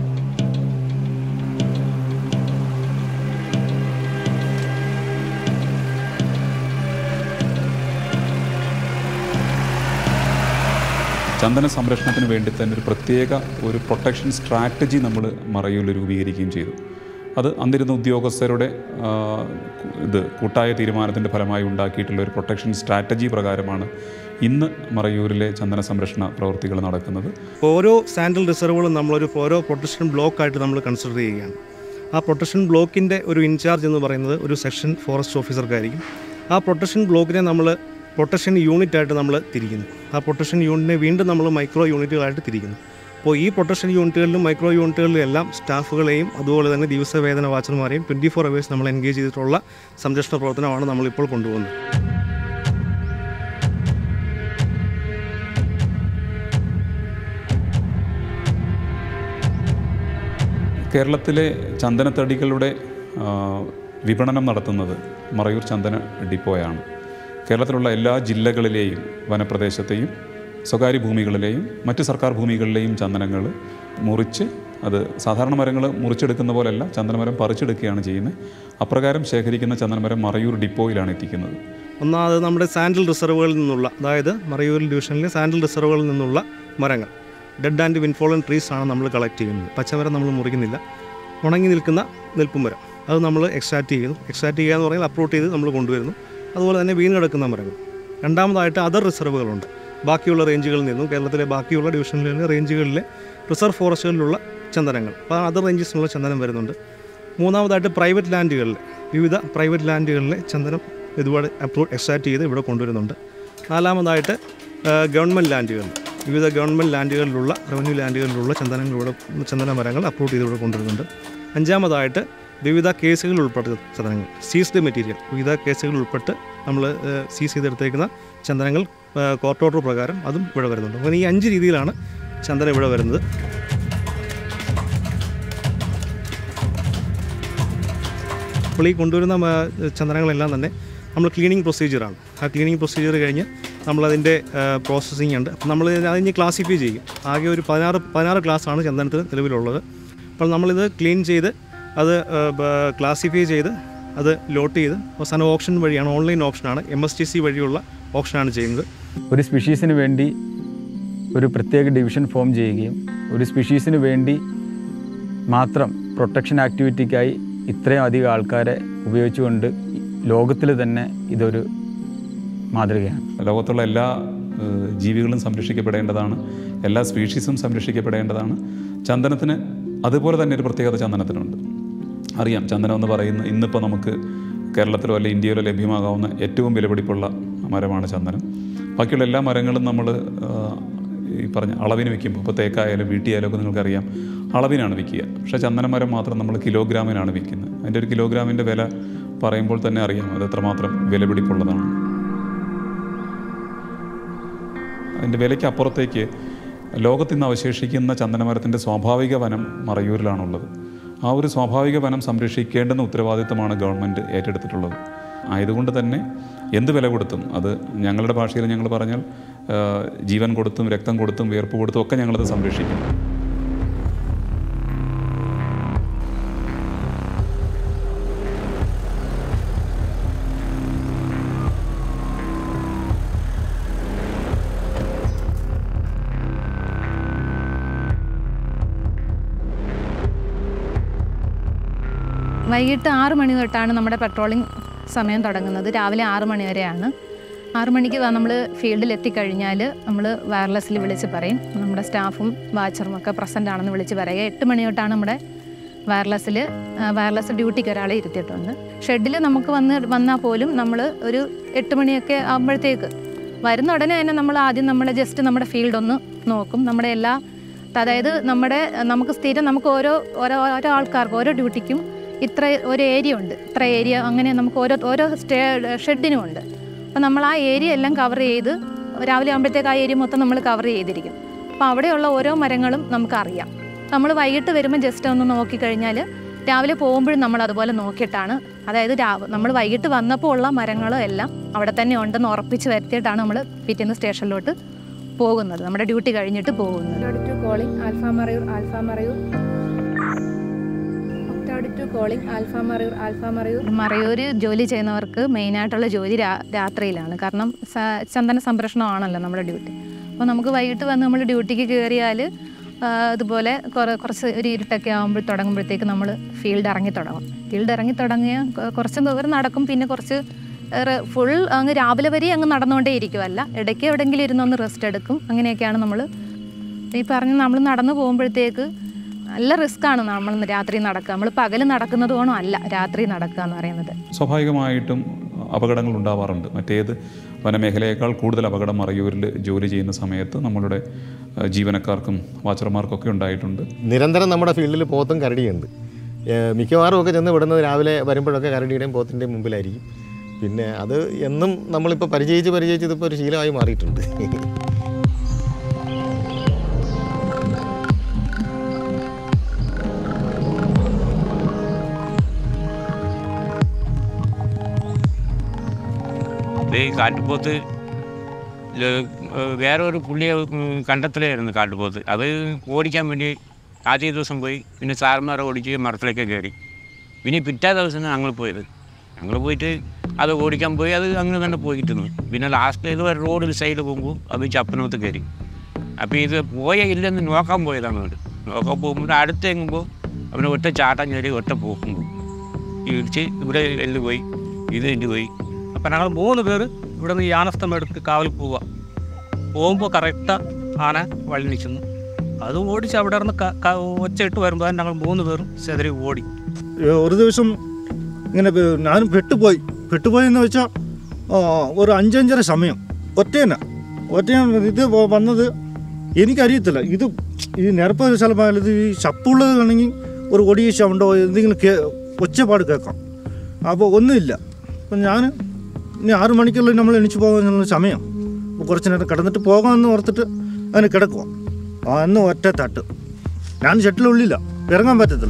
ചന്ദന സംരക്ഷണത്തിന് വേണ്ടി തന്നെ ഒരു പ്രത്യേക ഒരു പ്രൊട്ടക്ഷൻ സ്ട്രാറ്റജി നമ്മൾ മറയൂരിൽ രൂപീകരിക്കുകയും ചെയ്തു. അത് അന്നിരുന്ന ഉദ്യോഗസ്ഥരുടെ ഇത് കൂട്ടായ തീരുമാനത്തിൻ്റെ ഫലമായി ഉണ്ടാക്കിയിട്ടുള്ള ഒരു പ്രൊട്ടക്ഷൻ സ്ട്രാറ്റജി പ്രകാരമാണ് ഇന്ന് മറയൂരിലെ ചന്ദന സംരക്ഷണ പ്രവൃത്തികൾ നടക്കുന്നത്. ഓരോ സാൻഡൽ റിസർവുകളും നമ്മളൊരു ഓരോ പ്രൊട്ടക്ഷൻ ബ്ലോക്കായിട്ട് നമ്മൾ കൺസിഡർ ചെയ്യുകയാണ്. ആ പ്രൊട്ടക്ഷൻ ബ്ലോക്കിൻ്റെ ഒരു ഇൻചാർജ് എന്ന് പറയുന്നത് ഒരു സെക്ഷൻ ഫോറസ്റ്റ് ഓഫീസർക്കായിരിക്കും. ആ പ്രൊട്ടക്ഷൻ ബ്ലോക്കിനെ നമ്മൾ പ്രൊട്ടക്ഷൻ യൂണിറ്റായിട്ട് നമ്മൾ തിരിക്കുന്നു. ആ പ്രൊട്ടക്ഷൻ യൂണിറ്റിനെ വീണ്ടും നമ്മൾ മൈക്രോ യൂണിറ്റുകളായിട്ട് തിരിക്കുന്നു. അപ്പോൾ ഈ പ്രൊട്ടക്ഷൻ യൂണിറ്റുകളിലും മൈക്രോ യൂണിറ്റുകളിലും എല്ലാം സ്റ്റാഫുകളെയും അതുപോലെ തന്നെ ദിവസവേതന വാച്ചർമാരെയും ട്വൻറ്റി ഫോർ അവേഴ്സ് നമ്മൾ എൻഗേജ് ചെയ്തിട്ടുള്ള സംരക്ഷണ പ്രവർത്തനമാണ് നമ്മളിപ്പോൾ കൊണ്ടുപോകുന്നത്. കേരളത്തിലെ ചന്ദനത്തടികളുടെ വിപണനം നടത്തുന്നത് മറയൂർ ചന്ദന ഡിപ്പോയാണ്. കേരളത്തിലുള്ള എല്ലാ ജില്ലകളിലെയും വനപ്രദേശത്തെയും സ്വകാര്യ ഭൂമികളിലെയും മറ്റ് സർക്കാർ ഭൂമികളിലെയും ചന്ദനങ്ങൾ മുറിച്ച്, അത് സാധാരണ മരങ്ങൾ മുറിച്ചെടുക്കുന്ന പോലെയല്ല, ചന്ദനമരം പറിച്ചെടുക്കുകയാണ് ചെയ്യുന്നത്. അപ്രകാരം ശേഖരിക്കുന്ന ചന്ദനമരം മറയൂർ ഡിപ്പോയിലാണ് എത്തിക്കുന്നത്. ഒന്നാമത് നമ്മുടെ സാൻഡൽ റിസർവുകളിൽ നിന്നുള്ള, അതായത് മറയൂർ ഡിവിഷനിലെ സാൻഡൽ റിസർവുകളിൽ നിന്നുള്ള മരങ്ങൾ, ഡെഡ് ആൻഡ് വിൻഫോളൻ ട്രീസ് ആണ് നമ്മൾ കളക്ട് ചെയ്യുന്നത്. പച്ചമരം നമ്മൾ മുറിക്കുന്നില്ല. ഉണങ്ങി നിൽക്കുന്ന നിൽപ്പുമരം അത് നമ്മൾ എക്സ്ട്രാക്ട് ചെയ്യുന്നു. എക്സ്ട്രാക്ട് ചെയ്യുക എന്ന് പറഞ്ഞാൽ അപ്രൂട്ട് ചെയ്ത് നമ്മൾ കൊണ്ടുവരുന്നു. അതുപോലെ തന്നെ വീണ് കിടക്കുന്ന മരങ്ങൾ. രണ്ടാമതായിട്ട് അതർ റിസർവുകളുണ്ട്. ബാക്കിയുള്ള റേഞ്ചുകളിൽ നിന്നും, കേരളത്തിലെ ബാക്കിയുള്ള ഡിവിഷനിലെ റേഞ്ചുകളിലെ റിസർവ് ഫോറസ്റ്റുകളിലുള്ള ചന്ദനങ്ങൾ, അപ്പോൾ അതർ റേഞ്ചസിലുള്ള ചന്ദനം വരുന്നുണ്ട്. മൂന്നാമതായിട്ട് പ്രൈവറ്റ് ലാൻഡുകളിൽ, വിവിധ പ്രൈവറ്റ് ലാൻഡുകളിലെ ചന്ദനം ഇതുപോലെ അപ്രൂവ് എക്സ്ട്രാക്ട് ചെയ്ത് ഇവിടെ കൊണ്ടുവരുന്നുണ്ട്. നാലാമതായിട്ട് ഗവൺമെൻറ് ലാൻഡുകളിൽ, വിവിധ ഗവൺമെൻറ് ലാൻഡുകളിലുള്ള റവന്യൂ ലാൻഡുകളിലുള്ള ചന്ദനങ്ങൾ ഇവിടെ ചന്ദന മരങ്ങൾ അപ്രൂവ് ചെയ്ത് ഇവിടെ കൊണ്ടുവരുന്നുണ്ട്. അഞ്ചാമതായിട്ട് വിവിധ കേസുകളിൽ ഉൾപ്പെട്ട ചന്ദനങ്ങൾ, സീസ്ഡ് മെറ്റീരിയൽ, വിവിധ കേസുകളിൽ ഉൾപ്പെട്ട് നമ്മൾ സീസ് ചെയ്തെടുത്തേക്കുന്ന ചന്ദനങ്ങൾ കോർട്ട് ഓർഡർ പ്രകാരം അതും ഇവിടെ വരുന്നുണ്ട്. അപ്പോൾ ഈ അഞ്ച് രീതിയിലാണ് ചന്ദനം ഇവിടെ വരുന്നത്. അപ്പോൾ ഈ കൊണ്ടുവരുന്ന ചന്ദനങ്ങളെല്ലാം തന്നെ നമ്മൾ ക്ലീനിങ് പ്രൊസീജിയറാണ്. ആ ക്ലീനിങ് പ്രൊസീജിയർ കഴിഞ്ഞ് നമ്മളതിൻ്റെ പ്രോസസ്സിങ് ഉണ്ട്. അപ്പോൾ നമ്മൾ അതിന് ക്ലാസിഫൈ ചെയ്യും. ആകെ ഒരു പതിനാറ് പതിനാറ് ക്ലാസ്സാണ് ചന്ദനത്തിന് നിലവിലുള്ളത്. അപ്പോൾ നമ്മളിത് ക്ലീൻ ചെയ്ത് അത് ക്ലാസിഫൈ ചെയ്ത് അത് ലോട്ട് ചെയ്ത് അവസാനം ഓപ്ഷൻ വഴിയാണ്, ഓൺലൈൻ ഓപ്ഷനാണ്, എം എസ് ടി സി വഴിയുള്ള ഓപ്ഷനാണ് ചെയ്യുന്നത്. ഒരു സ്പീഷീസിന് വേണ്ടി ഒരു പ്രത്യേക ഡിവിഷൻ ഫോം ചെയ്യുകയും ഒരു സ്പീഷീസിന് വേണ്ടി മാത്രം പ്രൊട്ടക്ഷൻ ആക്ടിവിറ്റിക്കായി ഇത്രയും അധികം ആൾക്കാരെ ഉപയോഗിച്ചുകൊണ്ട് ലോകത്തിൽ തന്നെ ഇതൊരു മാതൃകയാണ്. ലോകത്തുള്ള എല്ലാ ജീവികളും സംരക്ഷിക്കപ്പെടേണ്ടതാണ്, എല്ലാ സ്പീഷീസും സംരക്ഷിക്കപ്പെടേണ്ടതാണ്. ചന്ദനത്തിന് അതുപോലെ തന്നെ ഒരു പ്രത്യേകത ചന്ദനത്തിനുണ്ട്. അറിയാം, ചന്ദനം എന്ന് പറയുന്ന ഇന്നിപ്പോൾ നമുക്ക് കേരളത്തിലോ അല്ലെ ഇന്ത്യയിലോ ലഭ്യമാകാവുന്ന ഏറ്റവും വിലപിടിപ്പുള്ള മരമാണ് ചന്ദനം. ബാക്കിയുള്ള എല്ലാ മരങ്ങളും നമ്മൾ ഈ പറഞ്ഞ അളവിന് വിൽക്കുമ്പോൾ, ഇപ്പോൾ തേക്കായാലും വീട്ടിയായാലും ഒക്കെ നിങ്ങൾക്കറിയാം അളവിനാണ് വിൽക്കുക. പക്ഷേ ചന്ദനമരം മാത്രം നമ്മൾ കിലോഗ്രാമിനാണ് വിൽക്കുന്നത്. അതിൻ്റെ ഒരു കിലോഗ്രാമിൻ്റെ വില പറയുമ്പോൾ തന്നെ അറിയാം അത് എത്രമാത്രം വിലപിടിപ്പുള്ളതാണ്. അതിൻ്റെ വിലയ്ക്ക് അപ്പുറത്തേക്ക് ലോകത്തിന്ന് അവശേഷിക്കുന്ന ചന്ദനമരത്തിൻ്റെ സ്വാഭാവിക വനം മറയൂരിലാണുള്ളത്. ആ ഒരു സ്വാഭാവിക വനം സംരക്ഷിക്കേണ്ടുന്ന ഉത്തരവാദിത്തമാണ് ഗവൺമെൻറ് ഏറ്റെടുത്തിട്ടുള്ളത്. ആയതുകൊണ്ട് തന്നെ എന്ത് വില കൊടുത്തും, അത് ഞങ്ങളുടെ ഭാഷയിൽ ഞങ്ങൾ പറഞ്ഞാൽ ജീവൻ കൊടുത്തും രക്തം കൊടുത്തും വിയർപ്പ് കൊടുത്തും ഒക്കെ ഞങ്ങളത് സംരക്ഷിക്കും. വൈകിട്ട് ആറ് മണി തൊട്ടാണ് നമ്മുടെ പെട്രോളിംഗ് സമയം തുടങ്ങുന്നത്. രാവിലെ ആറ് മണി വരെയാണ്. ആറ് മണിക്ക് നമ്മൾ ഫീൽഡിൽ എത്തിക്കഴിഞ്ഞാൽ നമ്മൾ വയർലെസ്സിൽ വിളിച്ച് പറയും. നമ്മുടെ സ്റ്റാഫും വാച്ചറും ഒക്കെ പ്രസൻ്റ് ആണെന്ന് വിളിച്ച് പറയുക. എട്ട് മണി തൊട്ടാണ് നമ്മുടെ വയർലെസ്സിൽ വയർലെസ് ഡ്യൂട്ടിക്ക് ഒരാളെ ഇരുത്തിയിട്ടുണ്ട്. ഷെഡിൽ നമുക്ക് വന്ന് വന്നാൽ പോലും നമ്മൾ ഒരു എട്ട് മണിയൊക്കെ ആകുമ്പോഴത്തേക്ക് വരുന്ന ഉടനെ തന്നെ നമ്മൾ ആദ്യം നമ്മൾ ജസ്റ്റ് നമ്മുടെ ഫീൽഡ് ഒന്ന് നോക്കും. നമ്മുടെ എല്ലാ, അതായത് നമ്മുടെ നമുക്ക് സ്ഥിരം നമുക്ക് ഓരോ ഓരോ ഓരോ ആൾക്കാർക്ക് ഓരോ ഡ്യൂട്ടിക്കും ഇത്ര ഒരു ഏരിയ ഉണ്ട്, ഇത്ര ഏരിയ, അങ്ങനെ നമുക്ക് ഓരോ ഓരോ സ്റ്റേ ഷെഡിനും ഉണ്ട്. അപ്പോൾ നമ്മൾ ആ ഏരിയ എല്ലാം കവർ ചെയ്ത് രാവിലെ ആകുമ്പോഴത്തേക്ക് ആ ഏരിയ മൊത്തം നമ്മൾ കവർ ചെയ്തിരിക്കും. അപ്പോൾ അവിടെയുള്ള ഓരോ മരങ്ങളും നമുക്കറിയാം. നമ്മൾ വൈകിട്ട് വരുമ്പോൾ ജസ്റ്റ് ഒന്ന് നോക്കിക്കഴിഞ്ഞാൽ രാവിലെ പോകുമ്പോഴും നമ്മൾ അതുപോലെ നോക്കിയിട്ടാണ്, അതായത് രാവ് നമ്മൾ വൈകിട്ട് വന്നപ്പോൾ ഉള്ള മരങ്ങളും എല്ലാം അവിടെ തന്നെ ഉണ്ടെന്ന് ഉറപ്പിച്ച് വരുത്തിയിട്ടാണ് നമ്മൾ പിറ്റേന്ന് സ്റ്റേഷനിലോട്ട് പോകുന്നത്, നമ്മുടെ ഡ്യൂട്ടി കഴിഞ്ഞിട്ട് പോകുന്നത്. Calling alpha Marayur alpha Marayur alpha Marayur alpha Marayur Marayur ജോലി ചെയ്യുന്നവർക്ക് മെയിനായിട്ടുള്ള ജോലി രാത്രിയിലാണ്. കാരണം ചന്ദന സംരക്ഷണമാണല്ലോ നമ്മുടെ ഡ്യൂട്ടി. അപ്പോൾ നമുക്ക് വൈകിട്ട് വന്ന് നമ്മൾ ഡ്യൂട്ടിക്ക് കയറിയാൽ ഇതുപോലെ കുറച്ച് ഒരു ഇരുട്ടൊക്കെ ആകുമ്പോൾ തുടങ്ങുമ്പോഴത്തേക്ക് നമ്മൾ ഫീൽഡ് ഇറങ്ങി തുടങ്ങും. ഫീൽഡ് ഇറങ്ങി തുടങ്ങിയ കുറച്ച് ദൂരം നടക്കും. പിന്നെ കുറച്ച് ഫുൾ അങ്ങ് രാവിലെ വരെ അങ്ങ് നടന്നുകൊണ്ടേ ഇരിക്കുമല്ല, ഇടയ്ക്ക് എവിടെയെങ്കിലും ഇരുന്നൊന്ന് റെസ്റ്റ് എടുക്കും. അങ്ങനെയൊക്കെയാണ് നമ്മൾ ഈ പറഞ്ഞ് നമ്മൾ നടന്നു പോകുമ്പോഴത്തേക്ക് നല്ല റിസ്ക്കാണ് നമ്മൾ രാത്രി നടക്കുക. നമ്മൾ പകൽ നടക്കുന്നത് കൊണ്ടോ അല്ല രാത്രി നടക്കുക എന്ന് പറയുന്നത്. സ്വാഭാവികമായിട്ടും അപകടങ്ങൾ ഉണ്ടാവാറുണ്ട്. മറ്റേത് വനമേഖലയേക്കാൾ കൂടുതൽ അപകടം മറയൂരിൽ ജോലി ചെയ്യുന്ന സമയത്ത് നമ്മളുടെ ജീവനക്കാർക്കും വാച്ചർമാർക്കൊക്കെ ഉണ്ടായിട്ടുണ്ട്. നിരന്തരം നമ്മുടെ ഫീൽഡിൽ പോത്തും കരടിയുണ്ട്. മിക്കവാറും ഒക്കെ ചെന്ന് വിടുന്നത് രാവിലെ വരുമ്പോഴൊക്കെ കരടിയുടെയും പോത്തിൻ്റെയും മുമ്പിലായിരിക്കും. പിന്നെ അത് എന്നും നമ്മളിപ്പോൾ പരിചയിച്ച് പരിചയിച്ച് ഇതിപ്പോൾ ഒരു ശീലമായി മാറിയിട്ടുണ്ട്. ഈ കാട്ടുപോത്ത് വേറെ ഒരു പുള്ളിയെ കണ്ടെത്തലായിരുന്നു കാട്ടുപോത്ത്. അത് ഓടിക്കാൻ വേണ്ടി ആദ്യ ദിവസം പോയി, പിന്നെ സാറന്മാരെ ഓടിച്ച് മരത്തിലേക്ക് കയറി. പിന്നെ പിറ്റേ ദിവസം ഞങ്ങൾ പോയത് ഞങ്ങൾ പോയിട്ട് അത് ഓടിക്കാൻ പോയി, അത് അങ്ങനെ തന്നെ പോയിരുന്നു. പിന്നെ ലാസ്റ്റ് ഇത് റോഡിൽ സൈഡിൽ പോകുമ്പോൾ അത് ചപ്പനത്ത് കയറി. അപ്പോൾ ഇത് പോയ ഇല്ലെന്ന് നോക്കാൻ പോയതാണ്. വേണ്ടി നോക്കാൻ പോകുമ്പോൾ അടുത്ത് എങ്ങുമ്പോൾ അവനെ ഒറ്റ ചാട്ടം കയറി ഒറ്റ പോകുമ്പോൾ ഇടിച്ച് ഇവിടെ എല്ല് പോയി, ഇത് എല്ല് പോയി. അപ്പം ഞങ്ങൾ മൂന്ന് പേര് ഇവിടെ നിന്ന് യാനസ്ഥം എടുത്ത് കാവൽ പോവുക. പോകുമ്പോൾ കറക്റ്റ് ആന വഴി നിൽക്കുന്നു. അത് ഓടിച്ച് അവിടെ നിന്ന് ഒച്ചയിട്ട് വരുമ്പോൾ ഞങ്ങൾ മൂന്ന് പേരും ചെതറി ഓടി. ഒരു ദിവസം ഇങ്ങനെ ഞാനും പെട്ടുപോയി പെട്ടുപോയെന്ന് വെച്ചാൽ ഒരു അഞ്ചഞ്ചര സമയം ഒറ്റേന ഒറ്റയാണ് ഇത് വന്നത്. എനിക്കറിയത്തില്ല ഇത് ഈ നിരപ്പ് സ്ഥലമായാലും ഇത് ഈ ചപ്പുള്ളത് ആണെങ്കിൽ ഒരു ഒടിയ ശവണ്ടോ എന്തെങ്കിലും കേ ഒച്ചപ്പാട് കേൾക്കാം. അപ്പോൾ ഒന്നുമില്ല. അപ്പം ഞാൻ ഇനി ആറു മണിക്കുള്ളിൽ നമ്മൾ എണീച്ച് പോകാനുള്ള സമയം. അപ്പോൾ കുറച്ച് നേരം കിടന്നിട്ട് പോകാമെന്ന് ഓർത്തിട്ട് അതിന് കിടക്കുക. അന്ന് ഒറ്റ തട്ട്. ഞാൻ ഷട്ടിലുള്ളില്ല, ഇറങ്ങാൻ പറ്റത്തില്ല.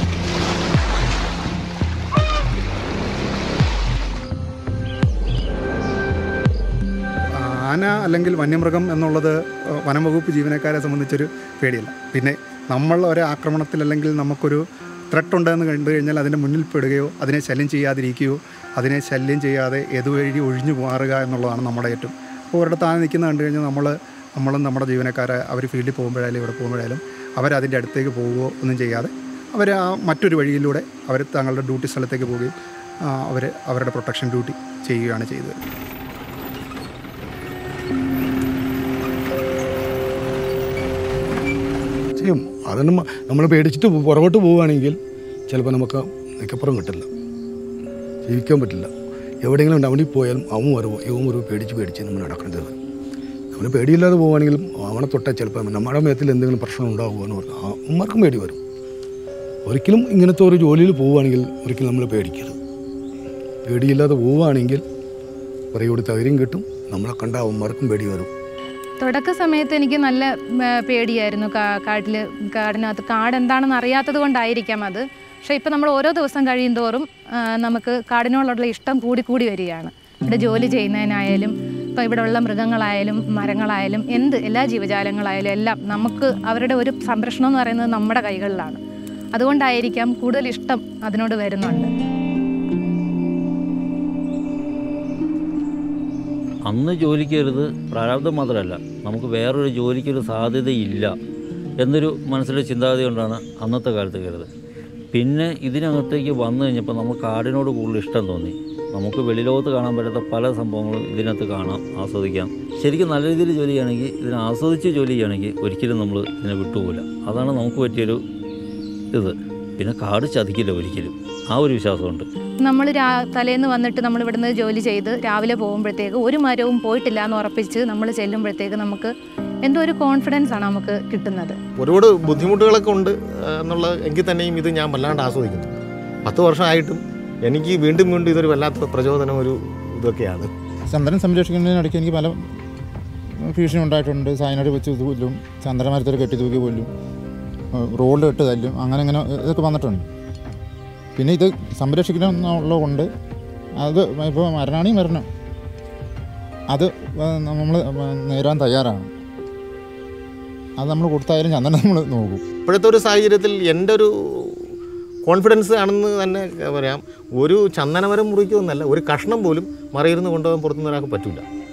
ആന അല്ലെങ്കിൽ വന്യമൃഗം എന്നുള്ളത് വനംവകുപ്പ് ജീവനക്കാരെ സംബന്ധിച്ചൊരു പേടിയല്ല. പിന്നെ നമ്മൾ ഒരു ആക്രമണത്തിൽ അല്ലെങ്കിൽ നമുക്കൊരു ത്രെട്ട് ഉണ്ടെന്ന് കണ്ടു കഴിഞ്ഞാൽ അതിൻ്റെ മുന്നിൽ പെടുകയോ അതിനെ ശല്യം ചെയ്യാതിരിക്കുകയോ അതിനെ ശല്യം ചെയ്യാതെ ഏതുവഴി ഒഴിഞ്ഞു മാറുക എന്നുള്ളതാണ് നമ്മുടെ ഏറ്റവും. അപ്പോൾ ഒരിടത്ത് ആന നിൽക്കുന്നത് കണ്ടു കഴിഞ്ഞാൽ നമ്മൾ നമ്മളും നമ്മുടെ ജീവനക്കാരെ അവർ ഫീൽഡിൽ പോകുമ്പോഴായാലും ഇവിടെ പോകുമ്പോഴായാലും അവരതിൻ്റെ അടുത്തേക്ക് പോവുകയോ ഒന്നും ചെയ്യാതെ അവർ ആ മറ്റൊരു വഴിയിലൂടെ അവർ തങ്ങളുടെ ഡ്യൂട്ടി സ്ഥലത്തേക്ക് പോവുകയും അവർ അവരുടെ പ്രൊട്ടക്ഷൻ ഡ്യൂട്ടി ചെയ്യുകയാണ് ചെയ്തത്. ചെയ്യും. അതിന് നമ്മൾ പേടിച്ചിട്ട് പുറകോട്ട് പോവുകയാണെങ്കിൽ ചിലപ്പോൾ നമുക്ക് നിൽക്കപ്പുറം കിട്ടില്ല, ജീവിക്കാൻ പറ്റില്ല. എവിടെയെങ്കിലും ടൗണിൽ പോയാലും അവൻ വരുമോ ഇവൻ ഒരു പേടിച്ച് പേടിച്ച് നമ്മൾ നടക്കേണ്ടത്. അവന് പേടിയില്ലാതെ പോവുകയാണെങ്കിലും അവനെ തൊട്ടാൽ ചിലപ്പോൾ നമ്മുടെ മേത്തിൽ എന്തെങ്കിലും പ്രശ്നം ഉണ്ടാകുമോ എന്ന് പറഞ്ഞാൽ അവന്മാർക്കും പേടി വരും. ഒരിക്കലും ഇങ്ങനത്തെ ഒരു ജോലിയിൽ പോവുകയാണെങ്കിൽ ഒരിക്കലും നമ്മൾ പേടിക്കരുത്. പേടിയില്ലാതെ പോവുകയാണെങ്കിൽ കുറേ കൂടി ധൈര്യം കിട്ടും. നമ്മളെ കണ്ട അവന്മാർക്കും പേടി വരും. തുടക്ക സമയത്ത് എനിക്ക് നല്ല ആ, പേടിയായിരുന്നു കാ കാട്ടിൽ കാടിനകത്ത് കാട് എന്താണെന്ന് അറിയാത്തത് കൊണ്ടായിരിക്കാം അത്. പക്ഷേ ഇപ്പോൾ നമ്മൾ ഓരോ ദിവസം കഴിയും തോറും ആ, നമുക്ക് കാടിനോടുള്ള ഇഷ്ടം കൂടി കൂടി വരികയാണ്. ഇവിടെ ജോലി ചെയ്യുന്നതിനായാലും ഇപ്പോൾ ഇവിടെ ഉള്ള മൃഗങ്ങളായാലും മരങ്ങളായാലും എന്ത് എല്ലാ ജീവജാലങ്ങളായാലും എല്ലാം നമുക്ക് അവരുടെ ഒരു സംരക്ഷണം എന്ന് പറയുന്നത് നമ്മുടെ കൈകളിലാണ്. അതുകൊണ്ടായിരിക്കാം കൂടുതൽ ഇഷ്ടം അതിനോട് വരുന്നുണ്ട്. അന്ന് ജോലിക്കരുത് പ്രാരാബ്ദം മാത്രമല്ല, നമുക്ക് വേറൊരു ജോലിക്കൊരു സാധ്യതയില്ല എന്നൊരു മനസ്സിലെ ചിന്താഗതി കൊണ്ടാണ് അന്നത്തെ കാലത്ത് കരുത്. പിന്നെ ഇതിനകത്തേക്ക് വന്നു കഴിഞ്ഞപ്പോൾ നമുക്ക് കാടിനോട് കൂടുതൽ ഇഷ്ടം തോന്നി. നമുക്ക് വെളിലോകത്ത് കാണാൻ പറ്റാത്ത പല സംഭവങ്ങളും ഇതിനകത്ത് കാണാം, ആസ്വദിക്കാം. ശരിക്കും നല്ല രീതിയിൽ ജോലി ചെയ്യുകയാണെങ്കിൽ, ഇതിനെ ആസ്വദിച്ച് ജോലി ചെയ്യുകയാണെങ്കിൽ ഒരിക്കലും നമ്മൾ ഇതിനെ വിട്ടുപോകില്ല. അതാണ് നമുക്ക് പറ്റിയൊരു ഇത്. പിന്നെ കാട് ചതിക്കില്ല ഒരിക്കലും, ആ ഒരു വിശ്വാസമുണ്ട്. നമ്മൾ രാ തലേന്ന് വന്നിട്ട് നമ്മൾ ഇവിടുന്ന് ജോലി ചെയ്ത് രാവിലെ പോകുമ്പോഴത്തേക്ക് ഒരു മരവും പോയിട്ടില്ല എന്ന് ഉറപ്പിച്ച് നമ്മൾ ചെല്ലുമ്പോഴത്തേക്ക് നമുക്ക് എന്തോ ഒരു കോൺഫിഡൻസ് ആണ് നമുക്ക് കിട്ടുന്നത്. ഒരുപാട് ബുദ്ധിമുട്ടുകളൊക്കെ ഉണ്ട് എന്നുള്ള എങ്കിൽ തന്നെയും ഇത് ഞാൻ വല്ലാണ്ട് ആസ്വദിക്കുന്നു. പത്ത് വർഷമായിട്ടും എനിക്ക് വീണ്ടും വീണ്ടും ഇതൊരു വല്ലാത്ത പ്രചോദനം ഒരു ഇതൊക്കെയാണ്. ചന്ദനം സംരക്ഷിക്കുന്നതിനിടയ്ക്ക് എനിക്ക് പല ഭീഷണി ഉണ്ടായിട്ടുണ്ട്. സൈനൈഡ് വെച്ച് കൊല്ലും, ചന്ദനമരത്തിൽ കെട്ടി തൂക്കി കൊല്ലും, റോഡിൽ ഇട്ട് തല്ലും, അങ്ങനെ അങ്ങനെ ഇതൊക്കെ വന്നിട്ടുണ്ട്. പിന്നെ ഇത് സംരക്ഷിക്കണം എന്നുള്ളത് കൊണ്ട് അത് ഇപ്പോൾ മരണാണെങ്കിൽ മരണം, അത് നമ്മൾ നേരാൻ തയ്യാറാണ്. അത് നമ്മൾ കൊടുത്തായാലും ചന്ദനം നമ്മൾ നോക്കും. ഇപ്പോഴത്തെ ഒരു സാഹചര്യത്തിൽ എൻ്റെ ഒരു കോൺഫിഡൻസ് ആണെന്ന് തന്നെ പറയാം. ഒരു ചന്ദനമരം മുറിക്കുമെന്നല്ല, ഒരു കഷ്ണം പോലും മറയിരുന്ന് കൊണ്ടുപോകാൻ പുറത്തുനിന്ന് ഒരാൾക്ക് പറ്റില്ല.